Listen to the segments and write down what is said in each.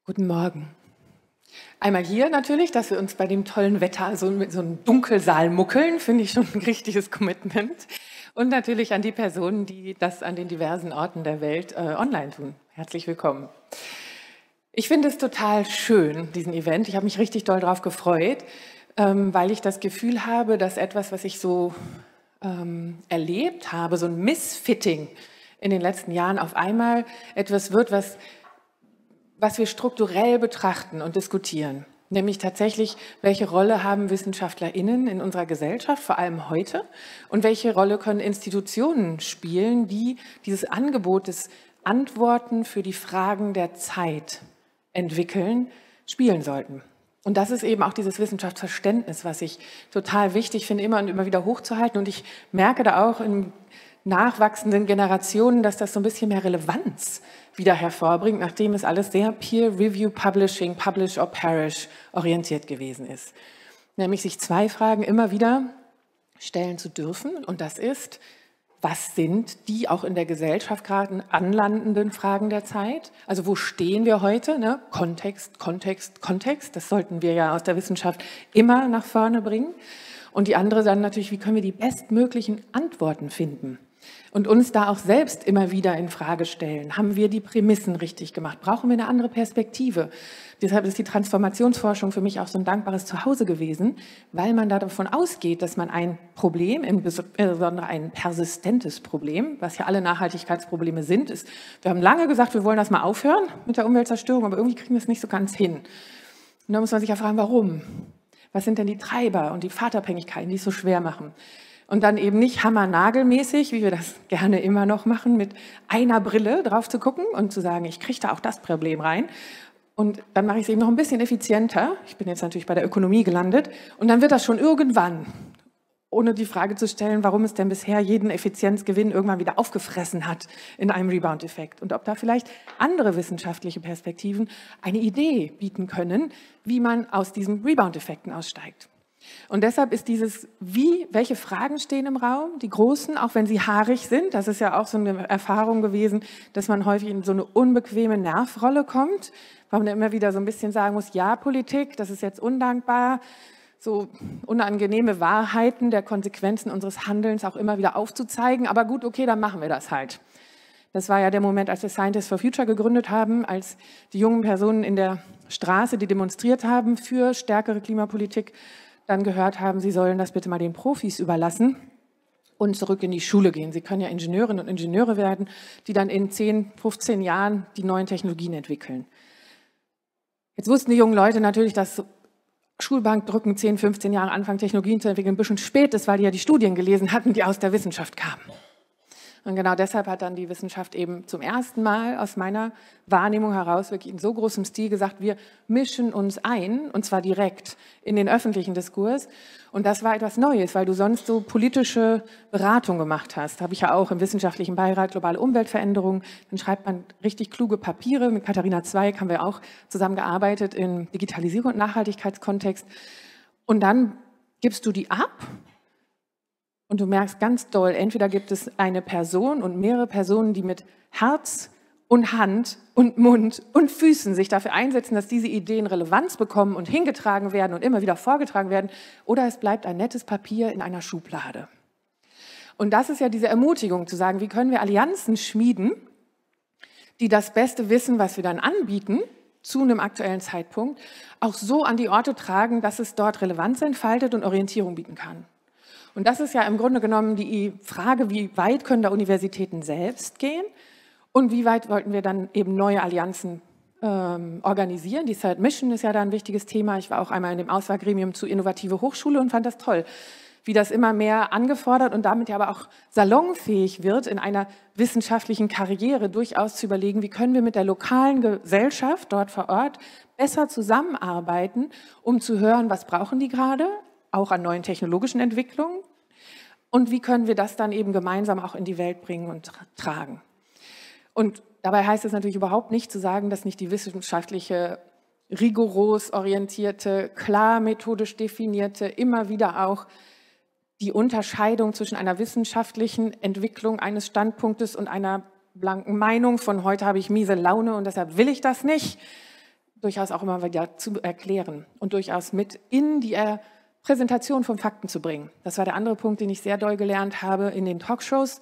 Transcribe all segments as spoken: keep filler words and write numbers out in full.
Guten Morgen. Einmal hier natürlich, dass wir uns bei dem tollen Wetter so mit so einem Dunkelsaal muckeln, finde ich schon ein richtiges Commitment. Und natürlich an die Personen, die das an den diversen Orten der Welt äh, online tun. Herzlich willkommen. Ich finde es total schön, diesen Event. Ich habe mich richtig doll darauf gefreut, ähm, weil ich das Gefühl habe, dass etwas, was ich so ähm, erlebt habe, so ein Missfitting in den letzten Jahren auf einmal etwas wird, was was wir strukturell betrachten und diskutieren, nämlich tatsächlich, welche Rolle haben WissenschaftlerInnen in unserer Gesellschaft, vor allem heute, und welche Rolle können Institutionen spielen, die dieses Angebot des Antworten für die Fragen der Zeit entwickeln, spielen sollten. Und das ist eben auch dieses Wissenschaftsverständnis, was ich total wichtig finde, immer und immer wieder hochzuhalten. Und ich merke da auch in nachwachsenden Generationen, dass das so ein bisschen mehr Relevanz wieder hervorbringt, nachdem es alles sehr Peer-Review Publishing, Publish or Perish orientiert gewesen ist. Nämlich sich zwei Fragen immer wieder stellen zu dürfen. Und das ist, was sind die auch in der Gesellschaft gerade anlandenden Fragen der Zeit? Also wo stehen wir heute? Ne? Kontext, Kontext, Kontext. Das sollten wir ja aus der Wissenschaft immer nach vorne bringen. Und die andere dann natürlich, wie können wir die bestmöglichen Antworten finden? Und uns da auch selbst immer wieder in Frage stellen. Haben wir die Prämissen richtig gemacht? Brauchen wir eine andere Perspektive? Deshalb ist die Transformationsforschung für mich auch so ein dankbares Zuhause gewesen, weil man da davon ausgeht, dass man ein Problem, insbesondere ein persistentes Problem, was ja alle Nachhaltigkeitsprobleme sind, ist, wir haben lange gesagt, wir wollen das mal aufhören mit der Umweltzerstörung, aber irgendwie kriegen wir es nicht so ganz hin. Und da muss man sich ja fragen, warum? Was sind denn die Treiber und die Pfadabhängigkeiten, die es so schwer machen? Und dann eben nicht hammernagelmäßig, wie wir das gerne immer noch machen, mit einer Brille drauf zu gucken und zu sagen, ich kriege da auch das Problem rein. Und dann mache ich es eben noch ein bisschen effizienter. Ich bin jetzt natürlich bei der Ökonomie gelandet. Und dann wird das schon irgendwann, ohne die Frage zu stellen, warum es denn bisher jeden Effizienzgewinn irgendwann wieder aufgefressen hat in einem Rebound-Effekt. Und ob da vielleicht andere wissenschaftliche Perspektiven eine Idee bieten können, wie man aus diesen Rebound-Effekten aussteigt. Und deshalb ist dieses, wie, welche Fragen stehen im Raum, die großen, auch wenn sie haarig sind, das ist ja auch so eine Erfahrung gewesen, dass man häufig in so eine unbequeme Nervrolle kommt, weil man immer wieder so ein bisschen sagen muss, ja, Politik, das ist jetzt undankbar, so unangenehme Wahrheiten der Konsequenzen unseres Handelns auch immer wieder aufzuzeigen, aber gut, okay, dann machen wir das halt. Das war ja der Moment, als wir Scientists for Future gegründet haben, als die jungen Personen in der Straße, die demonstriert haben für stärkere Klimapolitik, dann gehört haben, sie sollen das bitte mal den Profis überlassen und zurück in die Schule gehen. Sie können ja Ingenieurinnen und Ingenieure werden, die dann in zehn, fünfzehn Jahren die neuen Technologien entwickeln. Jetzt wussten die jungen Leute natürlich, dass Schulbankdrücken zehn, fünfzehn Jahre anfangen, Technologien zu entwickeln, ein bisschen spät ist, weil die ja die Studien gelesen hatten, die aus der Wissenschaft kamen. Und genau deshalb hat dann die Wissenschaft eben zum ersten Mal aus meiner Wahrnehmung heraus wirklich in so großem Stil gesagt, wir mischen uns ein, und zwar direkt in den öffentlichen Diskurs. Und das war etwas Neues, weil du sonst so politische Beratung gemacht hast. Habe ich ja auch im Wissenschaftlichen Beirat Globale Umweltveränderung. Dann schreibt man richtig kluge Papiere. Mit Katharina Zweig haben wir auch zusammengearbeitet im Digitalisierung- und Nachhaltigkeitskontext. Und dann gibst du die ab. Und du merkst ganz doll, entweder gibt es eine Person und mehrere Personen, die mit Herz und Hand und Mund und Füßen sich dafür einsetzen, dass diese Ideen Relevanz bekommen und hingetragen werden und immer wieder vorgetragen werden, oder es bleibt ein nettes Papier in einer Schublade. Und das ist ja diese Ermutigung, zu sagen, wie können wir Allianzen schmieden, die das beste Wissen, was wir dann anbieten, zu einem aktuellen Zeitpunkt, auch so an die Orte tragen, dass es dort Relevanz entfaltet und Orientierung bieten kann. Und das ist ja im Grunde genommen die Frage, wie weit können da Universitäten selbst gehen und wie weit wollten wir dann eben neue Allianzen ähm, organisieren. Die Third Mission ist ja da ein wichtiges Thema. Ich war auch einmal in dem Auswahlgremium zu Innovative Hochschule und fand das toll, wie das immer mehr angefordert und damit ja aber auch salonfähig wird, in einer wissenschaftlichen Karriere durchaus zu überlegen, wie können wir mit der lokalen Gesellschaft dort vor Ort besser zusammenarbeiten, um zu hören, was brauchen die gerade, auch an neuen technologischen Entwicklungen, und wie können wir das dann eben gemeinsam auch in die Welt bringen und tragen. Und dabei heißt es natürlich überhaupt nicht zu sagen, dass nicht die wissenschaftliche, rigoros orientierte, klar methodisch definierte, immer wieder auch die Unterscheidung zwischen einer wissenschaftlichen Entwicklung eines Standpunktes und einer blanken Meinung von heute habe ich miese Laune und deshalb will ich das nicht, durchaus auch immer wieder zu erklären und durchaus mit in die äh, Präsentation von Fakten zu bringen. Das war der andere Punkt, den ich sehr doll gelernt habe in den Talkshows.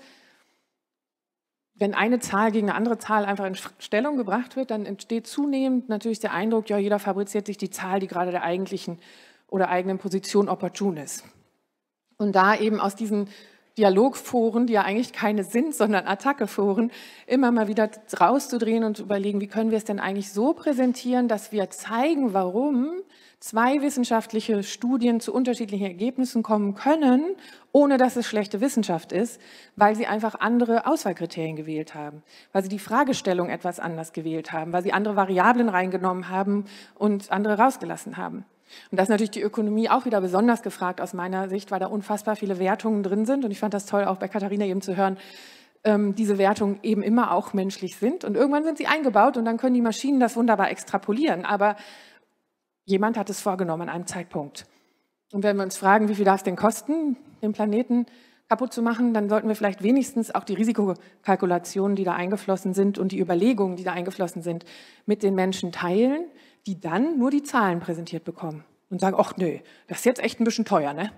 Wenn eine Zahl gegen eine andere Zahl einfach in Stellung gebracht wird, dann entsteht zunehmend natürlich der Eindruck, ja, jeder fabriziert sich die Zahl, die gerade der eigentlichen oder eigenen Position opportun ist. Und da eben aus diesen Dialogforen, die ja eigentlich keine sind, sondern Attackeforen, immer mal wieder rauszudrehen und zu überlegen, wie können wir es denn eigentlich so präsentieren, dass wir zeigen, warum zwei wissenschaftliche Studien zu unterschiedlichen Ergebnissen kommen können, ohne dass es schlechte Wissenschaft ist, weil sie einfach andere Auswahlkriterien gewählt haben, weil sie die Fragestellung etwas anders gewählt haben, weil sie andere Variablen reingenommen haben und andere rausgelassen haben. Und da ist natürlich die Ökonomie auch wieder besonders gefragt aus meiner Sicht, weil da unfassbar viele Wertungen drin sind. Und ich fand das toll, auch bei Katharina eben zu hören, ähm, diese Wertungen eben immer auch menschlich sind. Und irgendwann sind sie eingebaut und dann können die Maschinen das wunderbar extrapolieren. Aber jemand hat es vorgenommen an einem Zeitpunkt. Und wenn wir uns fragen, wie viel darf es denn kosten, den Planeten kaputt zu machen, dann sollten wir vielleicht wenigstens auch die Risikokalkulationen, die da eingeflossen sind und die Überlegungen, die da eingeflossen sind, mit den Menschen teilen, die dann nur die Zahlen präsentiert bekommen und sagen, ach nö, das ist jetzt echt ein bisschen teuer, ne?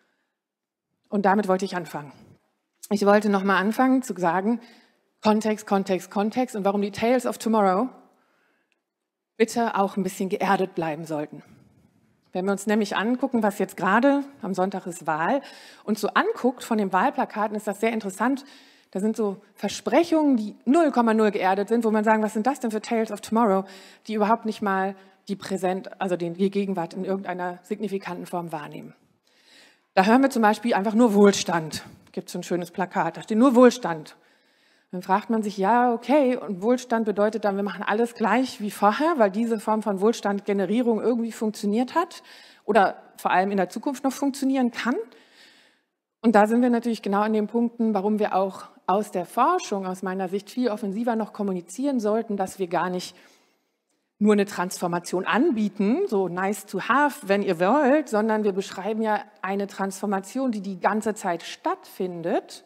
Und damit wollte ich anfangen. Ich wollte nochmal anfangen zu sagen, Kontext, Kontext, Kontext und warum die Tales of Tomorrow bitte auch ein bisschen geerdet bleiben sollten. Wenn wir uns nämlich angucken, was jetzt gerade, am Sonntag ist Wahl, und so anguckt von den Wahlplakaten, ist das sehr interessant. Da sind so Versprechungen, die null Komma null geerdet sind, wo man sagen, was sind das denn für Tales of Tomorrow, die überhaupt nicht mal die Präsent, also die Gegenwart in irgendeiner signifikanten Form wahrnehmen. Da hören wir zum Beispiel einfach nur Wohlstand. Gibt es so ein schönes Plakat, da steht nur Wohlstand. Dann fragt man sich, ja, okay, und Wohlstand bedeutet dann, wir machen alles gleich wie vorher, weil diese Form von Wohlstandgenerierung irgendwie funktioniert hat oder vor allem in der Zukunft noch funktionieren kann. Und da sind wir natürlich genau an den Punkten, warum wir auch aus der Forschung, aus meiner Sicht, viel offensiver noch kommunizieren sollten, dass wir gar nicht nur eine Transformation anbieten, so nice to have, wenn ihr wollt, sondern wir beschreiben ja eine Transformation, die die ganze Zeit stattfindet.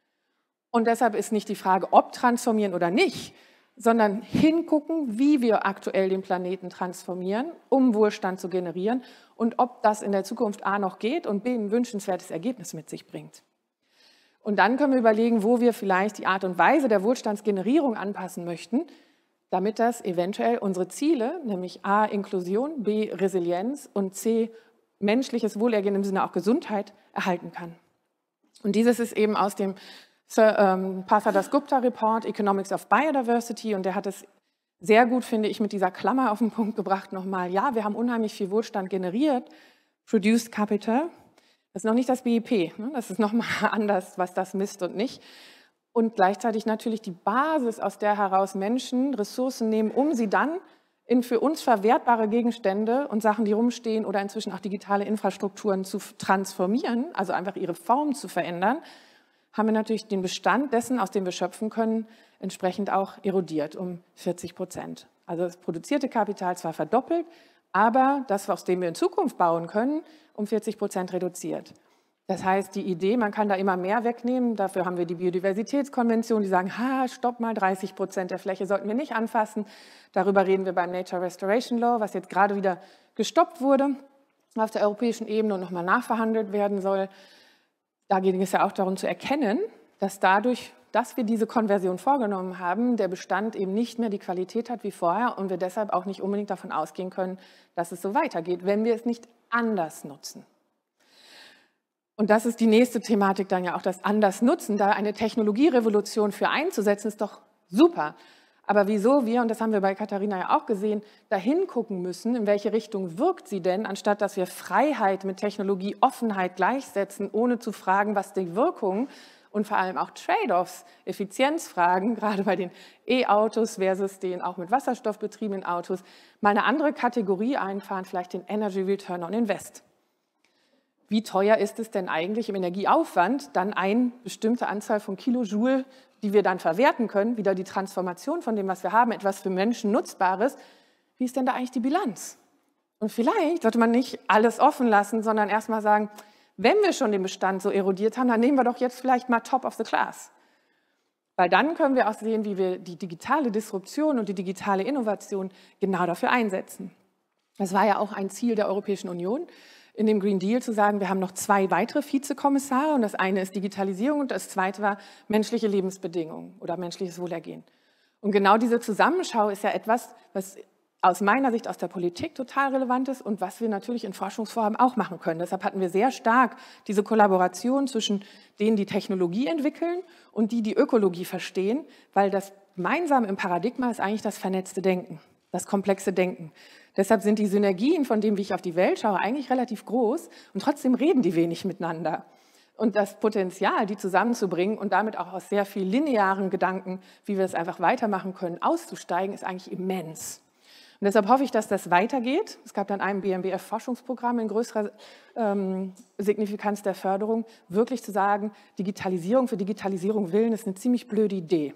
Und deshalb ist nicht die Frage, ob transformieren oder nicht, sondern hingucken, wie wir aktuell den Planeten transformieren, um Wohlstand zu generieren und ob das in der Zukunft A noch geht und B ein wünschenswertes Ergebnis mit sich bringt. Und dann können wir überlegen, wo wir vielleicht die Art und Weise der Wohlstandsgenerierung anpassen möchten, damit das eventuell unsere Ziele, nämlich A, Inklusion, B, Resilienz und C, menschliches Wohlergehen im Sinne auch Gesundheit, erhalten kann. Und dieses ist eben aus dem Sir ähm, Partha Dasgupta Report, Economics of Biodiversity, und der hat es sehr gut, finde ich, mit dieser Klammer auf den Punkt gebracht nochmal. Ja, wir haben unheimlich viel Wohlstand generiert, Produced Capital. Das ist noch nicht das B I P, ne? Das ist nochmal anders, was das misst und nicht. Und gleichzeitig natürlich die Basis, aus der heraus Menschen Ressourcen nehmen, um sie dann in für uns verwertbare Gegenstände und Sachen, die rumstehen oder inzwischen auch digitale Infrastrukturen zu transformieren, also einfach ihre Form zu verändern, haben wir natürlich den Bestand dessen, aus dem wir schöpfen können, entsprechend auch erodiert um vierzig Prozent. Also das produzierte Kapital zwar verdoppelt, aber das, aus dem wir in Zukunft bauen können, um vierzig Prozent reduziert. Das heißt, die Idee, man kann da immer mehr wegnehmen, dafür haben wir die Biodiversitätskonvention, die sagen, ha, stopp mal, dreißig Prozent der Fläche sollten wir nicht anfassen. Darüber reden wir beim Nature Restoration Law, was jetzt gerade wieder gestoppt wurde auf der europäischen Ebene und nochmal nachverhandelt werden soll. Da ging es ja auch darum zu erkennen, dass dadurch, dass wir diese Konversion vorgenommen haben, der Bestand eben nicht mehr die Qualität hat wie vorher und wir deshalb auch nicht unbedingt davon ausgehen können, dass es so weitergeht, wenn wir es nicht anders nutzen. Und das ist die nächste Thematik dann ja auch, das anders nutzen. Da eine Technologierevolution für einzusetzen, ist doch super. Aber wieso wir, und das haben wir bei Katharina ja auch gesehen, da hingucken müssen, in welche Richtung wirkt sie denn, anstatt dass wir Freiheit mit Technologie, Offenheit gleichsetzen, ohne zu fragen, was die Wirkung und vor allem auch Trade-offs, Effizienzfragen, gerade bei den E-Autos versus den auch mit Wasserstoff betriebenen Autos, mal eine andere Kategorie einfahren, vielleicht den Energy Return on Invest. Wie teuer ist es denn eigentlich im Energieaufwand, dann eine bestimmte Anzahl von Kilojoule, die wir dann verwerten können, wieder die Transformation von dem, was wir haben, etwas für Menschen Nutzbares, wie ist denn da eigentlich die Bilanz? Und vielleicht sollte man nicht alles offen lassen, sondern erstmal sagen, wenn wir schon den Bestand so erodiert haben, dann nehmen wir doch jetzt vielleicht mal Top of the Class. Weil dann können wir auch sehen, wie wir die digitale Disruption und die digitale Innovation genau dafür einsetzen. Das war ja auch ein Ziel der Europäischen Union, in dem Green Deal zu sagen, wir haben noch zwei weitere Vizekommissare und das eine ist Digitalisierung und das zweite war menschliche Lebensbedingungen oder menschliches Wohlergehen. Und genau diese Zusammenschau ist ja etwas, was aus meiner Sicht aus der Politik total relevant ist und was wir natürlich in Forschungsvorhaben auch machen können. Deshalb hatten wir sehr stark diese Kollaboration zwischen denen, die Technologie entwickeln und die, die Ökologie verstehen, weil das gemeinsam im Paradigma ist eigentlich das vernetzte Denken, das komplexe Denken. Deshalb sind die Synergien, von dem, wie ich auf die Welt schaue, eigentlich relativ groß und trotzdem reden die wenig miteinander. Und das Potenzial, die zusammenzubringen und damit auch aus sehr viel linearen Gedanken, wie wir es einfach weitermachen können, auszusteigen, ist eigentlich immens. Und deshalb hoffe ich, dass das weitergeht. Es gab dann ein B M B F-Forschungsprogramm in größerer ähm, Signifikanz der Förderung, wirklich zu sagen, Digitalisierung für Digitalisierung willen ist eine ziemlich blöde Idee.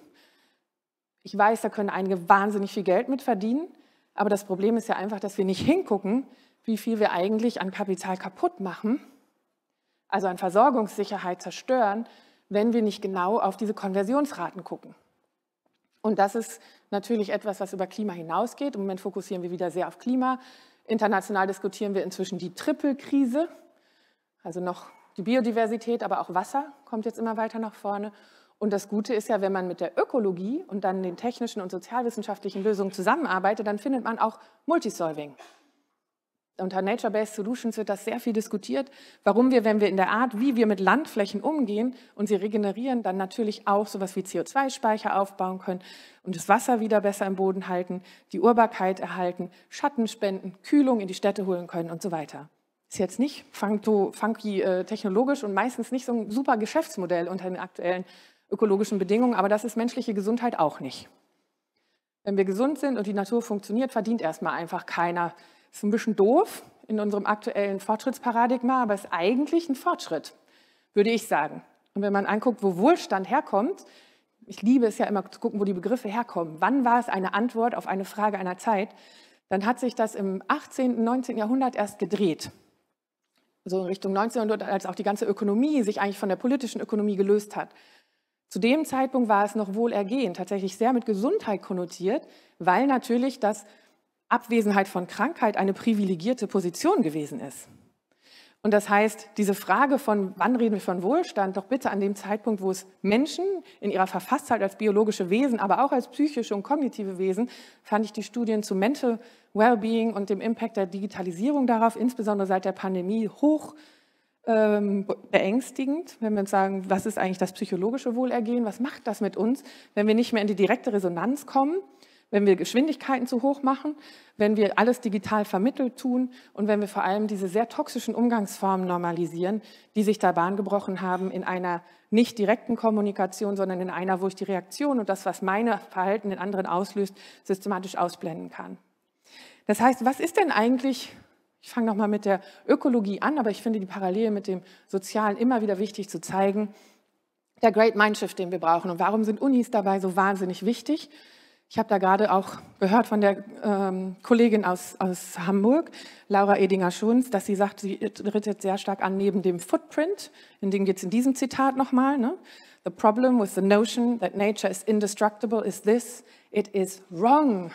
Ich weiß, da können einige wahnsinnig viel Geld mit verdienen, aber das Problem ist ja einfach, dass wir nicht hingucken, wie viel wir eigentlich an Kapital kaputt machen, also an Versorgungssicherheit zerstören, wenn wir nicht genau auf diese Konversionsraten gucken. Und das ist natürlich etwas, was über Klima hinausgeht. Im Moment fokussieren wir wieder sehr auf Klima. International diskutieren wir inzwischen die Triple-Krise, also noch die Biodiversität, aber auch Wasser kommt jetzt immer weiter nach vorne. Und das Gute ist ja, wenn man mit der Ökologie und dann den technischen und sozialwissenschaftlichen Lösungen zusammenarbeitet, dann findet man auch Multisolving. Unter Nature-Based Solutions wird das sehr viel diskutiert, warum wir, wenn wir in der Art, wie wir mit Landflächen umgehen und sie regenerieren, dann natürlich auch sowas wie C O zwei Speicher aufbauen können und das Wasser wieder besser im Boden halten, die Urbarkeit erhalten, Schatten spenden, Kühlung in die Städte holen können und so weiter. Ist jetzt nicht funky äh, technologisch und meistens nicht so ein super Geschäftsmodell unter den aktuellen ökologischen Bedingungen, aber das ist menschliche Gesundheit auch nicht. Wenn wir gesund sind und die Natur funktioniert, verdient erstmal einfach keiner. Das ist ein bisschen doof in unserem aktuellen Fortschrittsparadigma, aber ist eigentlich ein Fortschritt, würde ich sagen. Und wenn man anguckt, wo Wohlstand herkommt, ich liebe es ja immer zu gucken, wo die Begriffe herkommen. Wann war es eine Antwort auf eine Frage einer Zeit? Dann hat sich das im achtzehnten, neunzehnten Jahrhundert erst gedreht. So in Richtung neunzehnhundert, als auch die ganze Ökonomie sich eigentlich von der politischen Ökonomie gelöst hat. Zu dem Zeitpunkt war es noch Wohlergehen, tatsächlich sehr mit Gesundheit konnotiert, weil natürlich das Abwesenheit von Krankheit eine privilegierte Position gewesen ist. Und das heißt, diese Frage von, wann reden wir von Wohlstand, doch bitte an dem Zeitpunkt, wo es Menschen in ihrer Verfasstheit als biologische Wesen, aber auch als psychische und kognitive Wesen, fand ich die Studien zu Mental Wellbeing und dem Impact der Digitalisierung darauf, insbesondere seit der Pandemie, hoch ähm, beängstigend, wenn wir uns sagen, was ist eigentlich das psychologische Wohlergehen, was macht das mit uns, wenn wir nicht mehr in die direkte Resonanz kommen, wenn wir Geschwindigkeiten zu hoch machen, wenn wir alles digital vermittelt tun und wenn wir vor allem diese sehr toxischen Umgangsformen normalisieren, die sich da Bahn gebrochen haben in einer nicht direkten Kommunikation, sondern in einer, wo ich die Reaktion und das, was meine Verhalten in anderen auslöst, systematisch ausblenden kann. Das heißt, was ist denn eigentlich, ich fange nochmal mit der Ökologie an, aber ich finde die Parallele mit dem Sozialen immer wieder wichtig zu zeigen, der Great Mindshift, den wir brauchen. Und warum sind Unis dabei so wahnsinnig wichtig? Ich habe da gerade auch gehört von der ähm, Kollegin aus, aus Hamburg, Laura Edinger-Schunz, dass sie sagt, sie tritt jetzt sehr stark an neben dem Footprint, in dem geht es in diesem Zitat nochmal, ne? The problem with the notion that nature is indestructible is this, it is wrong.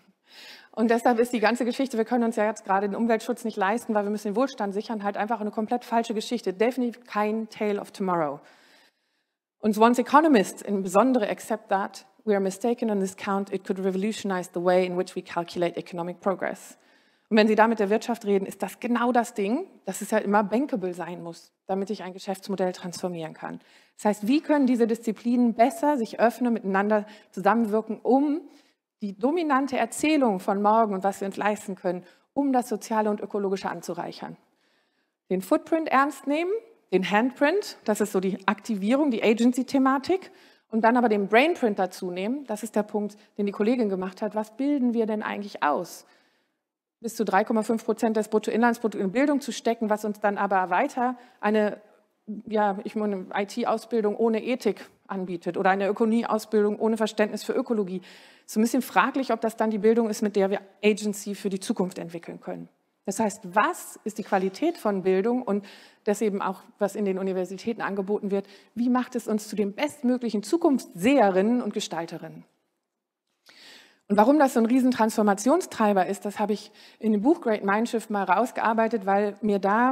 Und deshalb ist die ganze Geschichte, wir können uns ja jetzt gerade den Umweltschutz nicht leisten, weil wir müssen den Wohlstand sichern, halt einfach eine komplett falsche Geschichte. Definitiv kein Tale of Tomorrow. Und once economists in besondere accept that, we are mistaken on this count, it could revolutionize the way in which we calculate economic progress. Und wenn Sie da mit der Wirtschaft reden, ist das genau das Ding, dass es ja immer bankable sein muss, damit ich ein Geschäftsmodell transformieren kann. Das heißt, wie können diese Disziplinen besser sich öffnen, miteinander zusammenwirken, um die dominante Erzählung von morgen und was wir uns leisten können, um das Soziale und Ökologische anzureichern. Den Footprint ernst nehmen, den Handprint, das ist so die Aktivierung, die Agency-Thematik, und dann aber den Brainprint dazu nehmen, das ist der Punkt, den die Kollegin gemacht hat, was bilden wir denn eigentlich aus? Bis zu drei Komma fünf Prozent des Bruttoinlandsprodukts in Bildung zu stecken, was uns dann aber weiter eine, ja, ich meine, I T-Ausbildung ohne Ethik anbietet oder eine Ökonomie-Ausbildung ohne Verständnis für Ökologie. Es ist ein bisschen fraglich, ob das dann die Bildung ist, mit der wir Agency für die Zukunft entwickeln können. Das heißt, was ist die Qualität von Bildung und das eben auch, was in den Universitäten angeboten wird, wie macht es uns zu den bestmöglichen Zukunftsseherinnen und Gestalterinnen? Und warum das so ein riesen Transformationstreiber ist, das habe ich in dem Buch Great Mindshift mal rausgearbeitet, weil mir da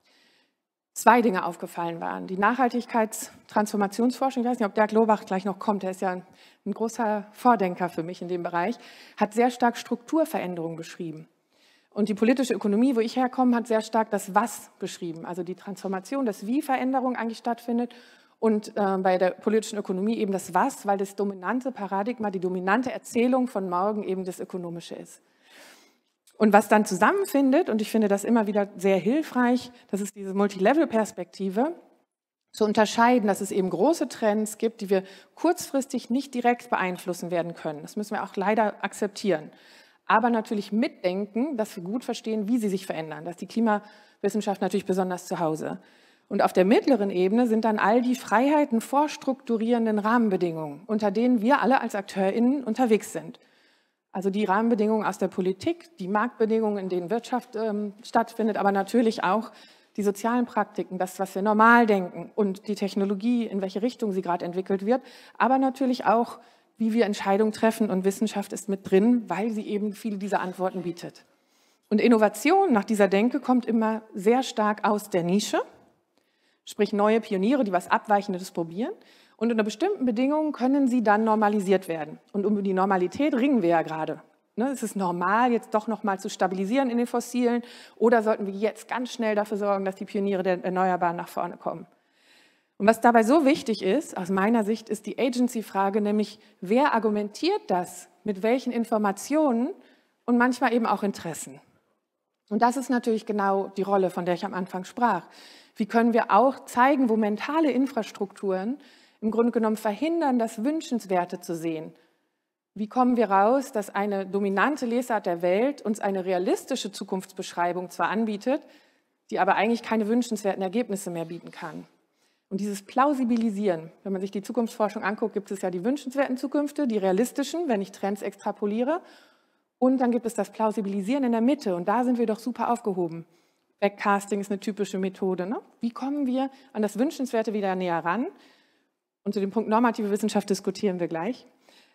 zwei Dinge aufgefallen waren. Die Nachhaltigkeitstransformationsforschung, ich weiß nicht, ob Dirk Lobach gleich noch kommt, der ist ja ein, ein großer Vordenker für mich in dem Bereich, hat sehr stark Strukturveränderungen beschrieben. Und die politische Ökonomie, wo ich herkomme, hat sehr stark das Was beschrieben, also die Transformation, das Wie Veränderung eigentlich stattfindet. Und äh, bei der politischen Ökonomie eben das Was, weil das dominante Paradigma, die dominante Erzählung von morgen eben das Ökonomische ist. Und was dann zusammenfindet, und ich finde das immer wieder sehr hilfreich, das ist diese Multilevel-Perspektive, zu unterscheiden, dass es eben große Trends gibt, die wir kurzfristig nicht direkt beeinflussen werden können. Das müssen wir auch leider akzeptieren. Aber natürlich mitdenken, dass wir gut verstehen, wie sie sich verändern. Das ist die Klimawissenschaft natürlich besonders zu Hause. Und auf der mittleren Ebene sind dann all die Freiheiten vorstrukturierenden Rahmenbedingungen, unter denen wir alle als AkteurInnen unterwegs sind. Also die Rahmenbedingungen aus der Politik, die Marktbedingungen, in denen Wirtschaft ähm, stattfindet, aber natürlich auch die sozialen Praktiken, das, was wir normal denken und die Technologie, in welche Richtung sie gerade entwickelt wird, aber natürlich auch, wie wir Entscheidungen treffen und Wissenschaft ist mit drin, weil sie eben viele dieser Antworten bietet. Und Innovation nach dieser Denke kommt immer sehr stark aus der Nische, sprich neue Pioniere, die was Abweichendes probieren. Und unter bestimmten Bedingungen können sie dann normalisiert werden. Und um die Normalität ringen wir ja gerade. Ne, ist es normal, jetzt doch noch mal zu stabilisieren in den Fossilen? Oder sollten wir jetzt ganz schnell dafür sorgen, dass die Pioniere der Erneuerbaren nach vorne kommen? Und was dabei so wichtig ist, aus meiner Sicht, ist die Agency-Frage, nämlich wer argumentiert das, mit welchen Informationen und manchmal eben auch Interessen. Und das ist natürlich genau die Rolle, von der ich am Anfang sprach. Wie können wir auch zeigen, wo mentale Infrastrukturen im Grunde genommen verhindern, das Wünschenswerte zu sehen? Wie kommen wir raus, dass eine dominante Lesart der Welt uns eine realistische Zukunftsbeschreibung zwar anbietet, die aber eigentlich keine wünschenswerten Ergebnisse mehr bieten kann? Und dieses Plausibilisieren, wenn man sich die Zukunftsforschung anguckt, gibt es ja die wünschenswerten Zukünfte, die realistischen, wenn ich Trends extrapoliere. Und dann gibt es das Plausibilisieren in der Mitte. Und da sind wir doch super aufgehoben. Backcasting ist eine typische Methode. Ne? Wie kommen wir an das Wünschenswerte wieder näher ran? Und zu dem Punkt normative Wissenschaft diskutieren wir gleich.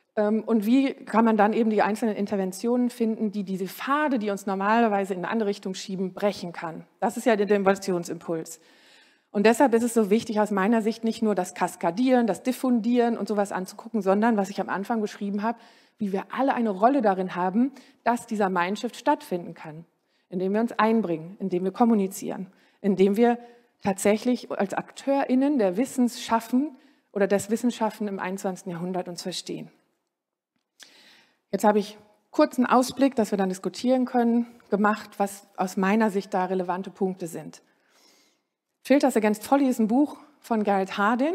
Und wie kann man dann eben die einzelnen Interventionen finden, die diese Pfade, die uns normalerweise in eine andere Richtung schieben, brechen kann? Das ist ja der Innovationsimpuls. Und deshalb ist es so wichtig, aus meiner Sicht nicht nur das Kaskadieren, das Diffundieren und sowas anzugucken, sondern, was ich am Anfang beschrieben habe, wie wir alle eine Rolle darin haben, dass dieser Mindshift stattfinden kann, indem wir uns einbringen, indem wir kommunizieren, indem wir tatsächlich als AkteurInnen der Wissens schaffen oder das Wissenschaften im einundzwanzigsten Jahrhundert uns verstehen. Jetzt habe ich kurz einen Ausblick, dass wir dann diskutieren können, gemacht, was aus meiner Sicht da relevante Punkte sind. Filters Against Folly ist ein Buch von Gerald Hardin,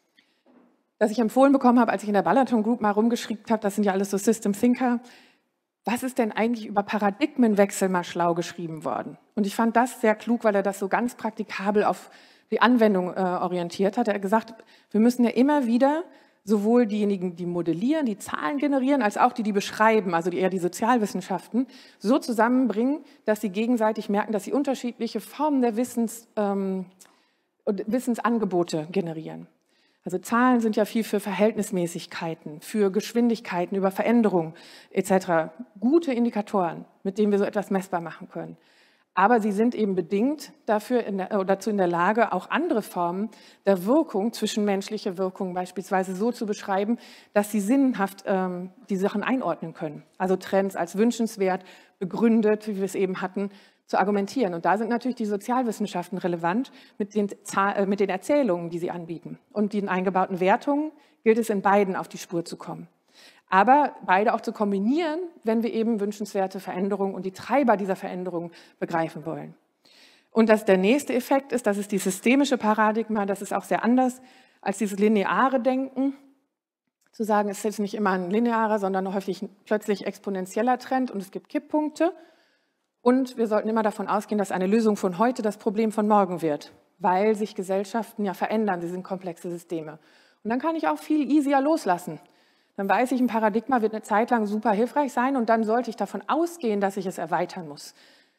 das ich empfohlen bekommen habe, als ich in der Balaton Group mal rumgeschrieben habe, das sind ja alles so System Thinker. Was ist denn eigentlich über Paradigmenwechsel mal schlau geschrieben worden? Und ich fand das sehr klug, weil er das so ganz praktikabel auf die Anwendung äh, orientiert hat. Er hat gesagt, wir müssen ja immer wieder sowohl diejenigen, die modellieren, die Zahlen generieren, als auch die, die beschreiben, also die, eher die Sozialwissenschaften, so zusammenbringen, dass sie gegenseitig merken, dass sie unterschiedliche Formen der Wissens, ähm, Wissensangebote generieren. Also Zahlen sind ja viel für Verhältnismäßigkeiten, für Geschwindigkeiten, über Veränderungen et cetera. Gute Indikatoren, mit denen wir so etwas messbar machen können. Aber sie sind eben bedingt dafür in der, oder dazu in der Lage, auch andere Formen der Wirkung, zwischenmenschliche Wirkung beispielsweise so zu beschreiben, dass sie sinnhaft ähm, die Sachen einordnen können. Also Trends als wünschenswert, begründet, wie wir es eben hatten, zu argumentieren. Und da sind natürlich die Sozialwissenschaften relevant mit den, äh, mit den Erzählungen, die sie anbieten. Und den eingebauten Wertungen gilt es in beiden auf die Spur zu kommen. Aber beide auch zu kombinieren, wenn wir eben wünschenswerte Veränderungen und die Treiber dieser Veränderungen begreifen wollen. Und dass der nächste Effekt ist, das ist die systemische Paradigma, das ist auch sehr anders als dieses lineare Denken. Zu sagen, es ist jetzt nicht immer ein linearer, sondern häufig ein plötzlich exponentieller Trend und es gibt Kipppunkte. Und wir sollten immer davon ausgehen, dass eine Lösung von heute das Problem von morgen wird, weil sich Gesellschaften ja verändern, sie sind komplexe Systeme. Und dann kann ich auch viel easier loslassen. Dann weiß ich, ein Paradigma wird eine Zeit lang super hilfreich sein und dann sollte ich davon ausgehen, dass ich es erweitern muss.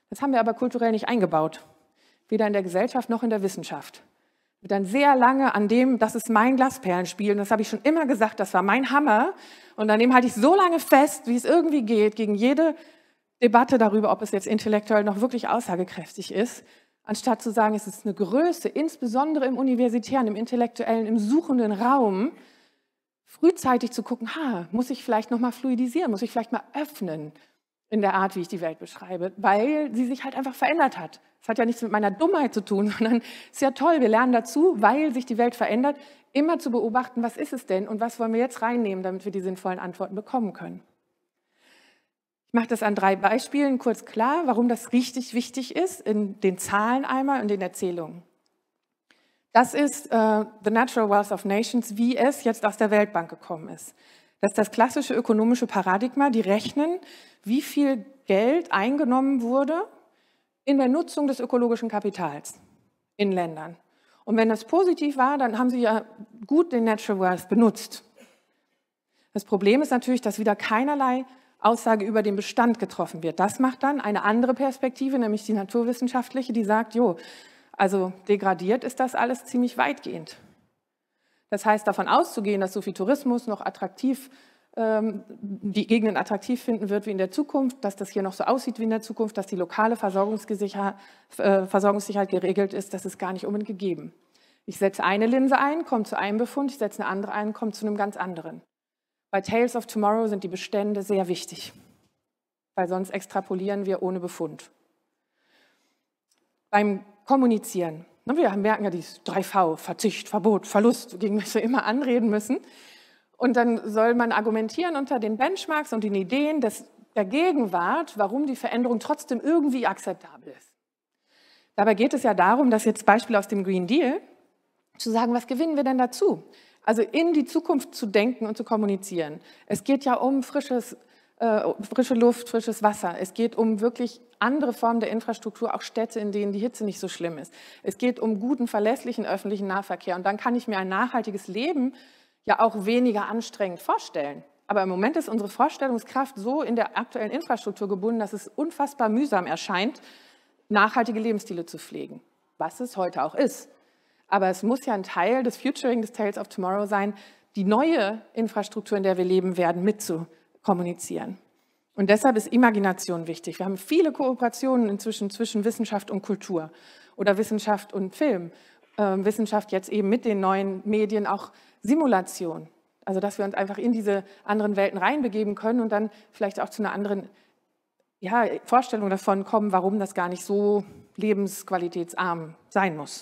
Das haben wir aber kulturell nicht eingebaut, weder in der Gesellschaft noch in der Wissenschaft. Wir dann sehr lange an dem, das ist mein Glasperlenspiel, und das habe ich schon immer gesagt, das war mein Hammer, und an dem halte ich so lange fest, wie es irgendwie geht, gegen jede Debatte darüber, ob es jetzt intellektuell noch wirklich aussagekräftig ist, anstatt zu sagen, es ist eine Größe, insbesondere im universitären, im intellektuellen, im suchenden Raum, frühzeitig zu gucken, ha, muss ich vielleicht noch mal fluidisieren, muss ich vielleicht mal öffnen in der Art, wie ich die Welt beschreibe, weil sie sich halt einfach verändert hat. Das hat ja nichts mit meiner Dummheit zu tun, sondern es ist ja toll, wir lernen dazu, weil sich die Welt verändert, immer zu beobachten, was ist es denn und was wollen wir jetzt reinnehmen, damit wir die sinnvollen Antworten bekommen können. Ich mache das an drei Beispielen kurz klar, warum das richtig wichtig ist, in den Zahlen einmal und den Erzählungen. Das ist äh, The Natural Wealth of Nations, wie es jetzt aus der Weltbank gekommen ist. Das ist das klassische ökonomische Paradigma, die rechnen, wie viel Geld eingenommen wurde in der Nutzung des ökologischen Kapitals in Ländern. Und wenn das positiv war, dann haben sie ja gut den Natural Wealth benutzt. Das Problem ist natürlich, dass wieder keinerlei Aussage über den Bestand getroffen wird. Das macht dann eine andere Perspektive, nämlich die naturwissenschaftliche, die sagt, jo, also degradiert ist das alles ziemlich weitgehend. Das heißt, davon auszugehen, dass so viel Tourismus noch attraktiv, ähm, die Gegenden attraktiv finden wird wie in der Zukunft, dass das hier noch so aussieht wie in der Zukunft, dass die lokale Versorgungssicherheit, äh, Versorgungssicherheit geregelt ist, das ist gar nicht unbedingt gegeben. Ich setze eine Linse ein, komme zu einem Befund, ich setze eine andere ein, komme zu einem ganz anderen. Bei Tales of Tomorrow sind die Bestände sehr wichtig, weil sonst extrapolieren wir ohne Befund. Beim Kommunizieren, wir merken ja dieses drei V, Verzicht, Verbot, Verlust, gegen das wir immer anreden müssen. Und dann soll man argumentieren unter den Benchmarks und den Ideen des, der Gegenwart, warum die Veränderung trotzdem irgendwie akzeptabel ist. Dabei geht es ja darum, dass jetzt Beispiel aus dem Green Deal, zu sagen, was gewinnen wir denn dazu? Also in die Zukunft zu denken und zu kommunizieren. Es geht ja um frisches, äh, frische Luft, frisches Wasser. Es geht um wirklich andere Formen der Infrastruktur, auch Städte, in denen die Hitze nicht so schlimm ist. Es geht um guten, verlässlichen öffentlichen Nahverkehr. Und dann kann ich mir ein nachhaltiges Leben ja auch weniger anstrengend vorstellen. Aber im Moment ist unsere Vorstellungskraft so in der aktuellen Infrastruktur gebunden, dass es unfassbar mühsam erscheint, nachhaltige Lebensstile zu pflegen, was es heute auch ist. Aber es muss ja ein Teil des Futuring, des Tales of Tomorrow sein, die neue Infrastruktur, in der wir leben werden, mitzukommunizieren. Und deshalb ist Imagination wichtig. Wir haben viele Kooperationen inzwischen zwischen Wissenschaft und Kultur oder Wissenschaft und Film. Ähm, Wissenschaft jetzt eben mit den neuen Medien, auch Simulation. Also dass wir uns einfach in diese anderen Welten reinbegeben können und dann vielleicht auch zu einer anderen ja, Vorstellung davon kommen, warum das gar nicht so lebensqualitätsarm sein muss.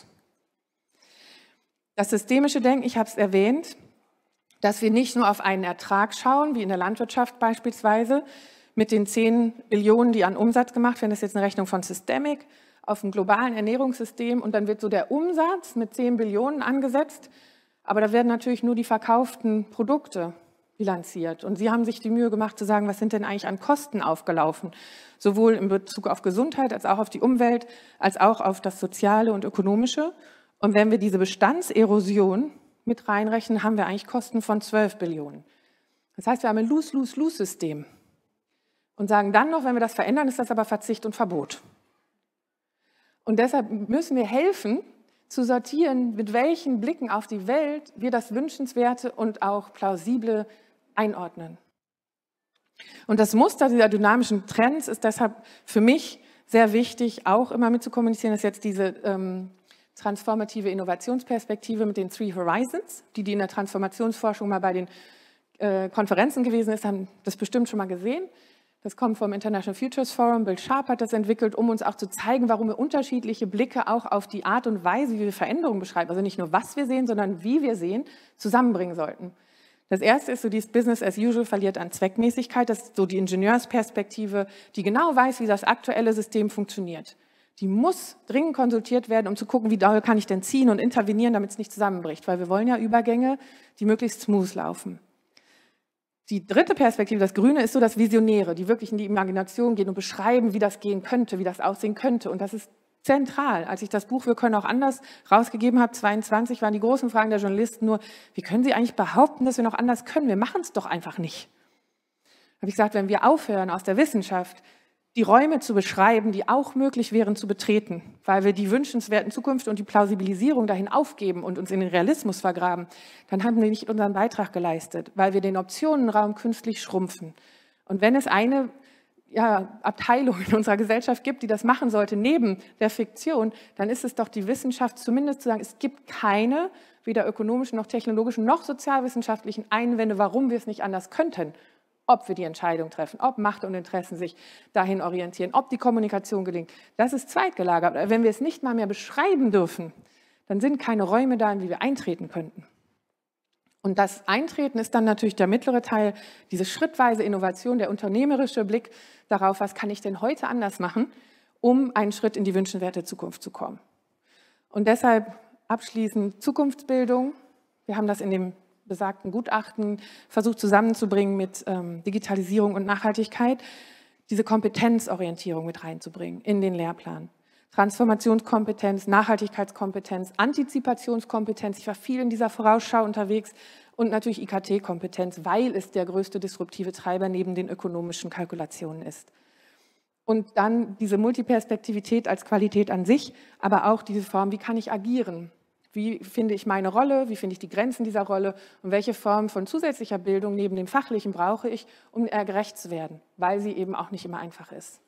Das systemische Denken, ich habe es erwähnt, dass wir nicht nur auf einen Ertrag schauen, wie in der Landwirtschaft beispielsweise, mit den zehn Billionen, die an Umsatz gemacht werden, das ist jetzt eine Rechnung von Systemic, auf dem globalen Ernährungssystem und dann wird so der Umsatz mit zehn Billionen angesetzt, aber da werden natürlich nur die verkauften Produkte bilanziert. Und Sie haben sich die Mühe gemacht zu sagen, was sind denn eigentlich an Kosten aufgelaufen, sowohl in Bezug auf Gesundheit als auch auf die Umwelt, als auch auf das Soziale und Ökonomische. Und wenn wir diese Bestandserosion mit reinrechnen, haben wir eigentlich Kosten von zwölf Billionen. Das heißt, wir haben ein Lose-Lose-Lose-System. Und sagen dann noch, wenn wir das verändern, ist das aber Verzicht und Verbot. Und deshalb müssen wir helfen, zu sortieren, mit welchen Blicken auf die Welt wir das Wünschenswerte und auch Plausible einordnen. Und das Muster dieser dynamischen Trends ist deshalb für mich sehr wichtig, auch immer mit zu kommunizieren, dass jetzt diese ähm, transformative Innovationsperspektive mit den Three Horizons, die, die in der Transformationsforschung mal bei den äh, Konferenzen gewesen ist, haben das bestimmt schon mal gesehen. Das kommt vom International Futures Forum. Bill Sharp hat das entwickelt, um uns auch zu zeigen, warum wir unterschiedliche Blicke auch auf die Art und Weise, wie wir Veränderungen beschreiben, also nicht nur was wir sehen, sondern wie wir sehen, zusammenbringen sollten. Das erste ist so, dieses Business as usual verliert an Zweckmäßigkeit. Das ist so die Ingenieursperspektive, die genau weiß, wie das aktuelle System funktioniert. Die muss dringend konsultiert werden, um zu gucken, wie doll kann ich denn ziehen und intervenieren, damit es nicht zusammenbricht, weil wir wollen ja Übergänge, die möglichst smooth laufen. Die dritte Perspektive, das Grüne, ist so das Visionäre, die wirklich in die Imagination gehen und beschreiben, wie das gehen könnte, wie das aussehen könnte. Und das ist zentral. Als ich das Buch Wir können auch anders rausgegeben habe, zweiundzwanzig, waren die großen Fragen der Journalisten nur, wie können Sie eigentlich behaupten, dass wir noch anders können? Wir machen es doch einfach nicht. Da habe ich gesagt, wenn wir aufhören, aus der Wissenschaft die Räume zu beschreiben, die auch möglich wären zu betreten, weil wir die wünschenswerten Zukunft und die Plausibilisierung dahin aufgeben und uns in den Realismus vergraben, dann haben wir nicht unseren Beitrag geleistet, weil wir den Optionenraum künstlich schrumpfen. Und wenn es eine ja, Abteilung in unserer Gesellschaft gibt, die das machen sollte, neben der Fiktion, dann ist es doch die Wissenschaft, zumindest zu sagen, es gibt keine, weder ökonomischen noch technologischen noch sozialwissenschaftlichen Einwände, warum wir es nicht anders könnten. Ob wir die Entscheidung treffen, ob Macht und Interessen sich dahin orientieren, ob die Kommunikation gelingt, das ist zweitgelagert. Aber wenn wir es nicht mal mehr beschreiben dürfen, dann sind keine Räume da, in die wir eintreten könnten. Und das Eintreten ist dann natürlich der mittlere Teil, diese schrittweise Innovation, der unternehmerische Blick darauf, was kann ich denn heute anders machen, um einen Schritt in die wünschenswerte Zukunft zu kommen. Und deshalb abschließend Zukunftsbildung. Wir haben das in dem besagten Gutachten versucht zusammenzubringen mit ähm, Digitalisierung und Nachhaltigkeit, diese Kompetenzorientierung mit reinzubringen in den Lehrplan. Transformationskompetenz, Nachhaltigkeitskompetenz, Antizipationskompetenz, ich war viel in dieser Vorausschau unterwegs und natürlich I K T-Kompetenz, weil es der größte disruptive Treiber neben den ökonomischen Kalkulationen ist. Und dann diese Multiperspektivität als Qualität an sich, aber auch diese Form, wie kann ich agieren? Wie finde ich meine Rolle, wie finde ich die Grenzen dieser Rolle und welche Form von zusätzlicher Bildung neben dem Fachlichen brauche ich, um eher gerecht zu werden, weil sie eben auch nicht immer einfach ist.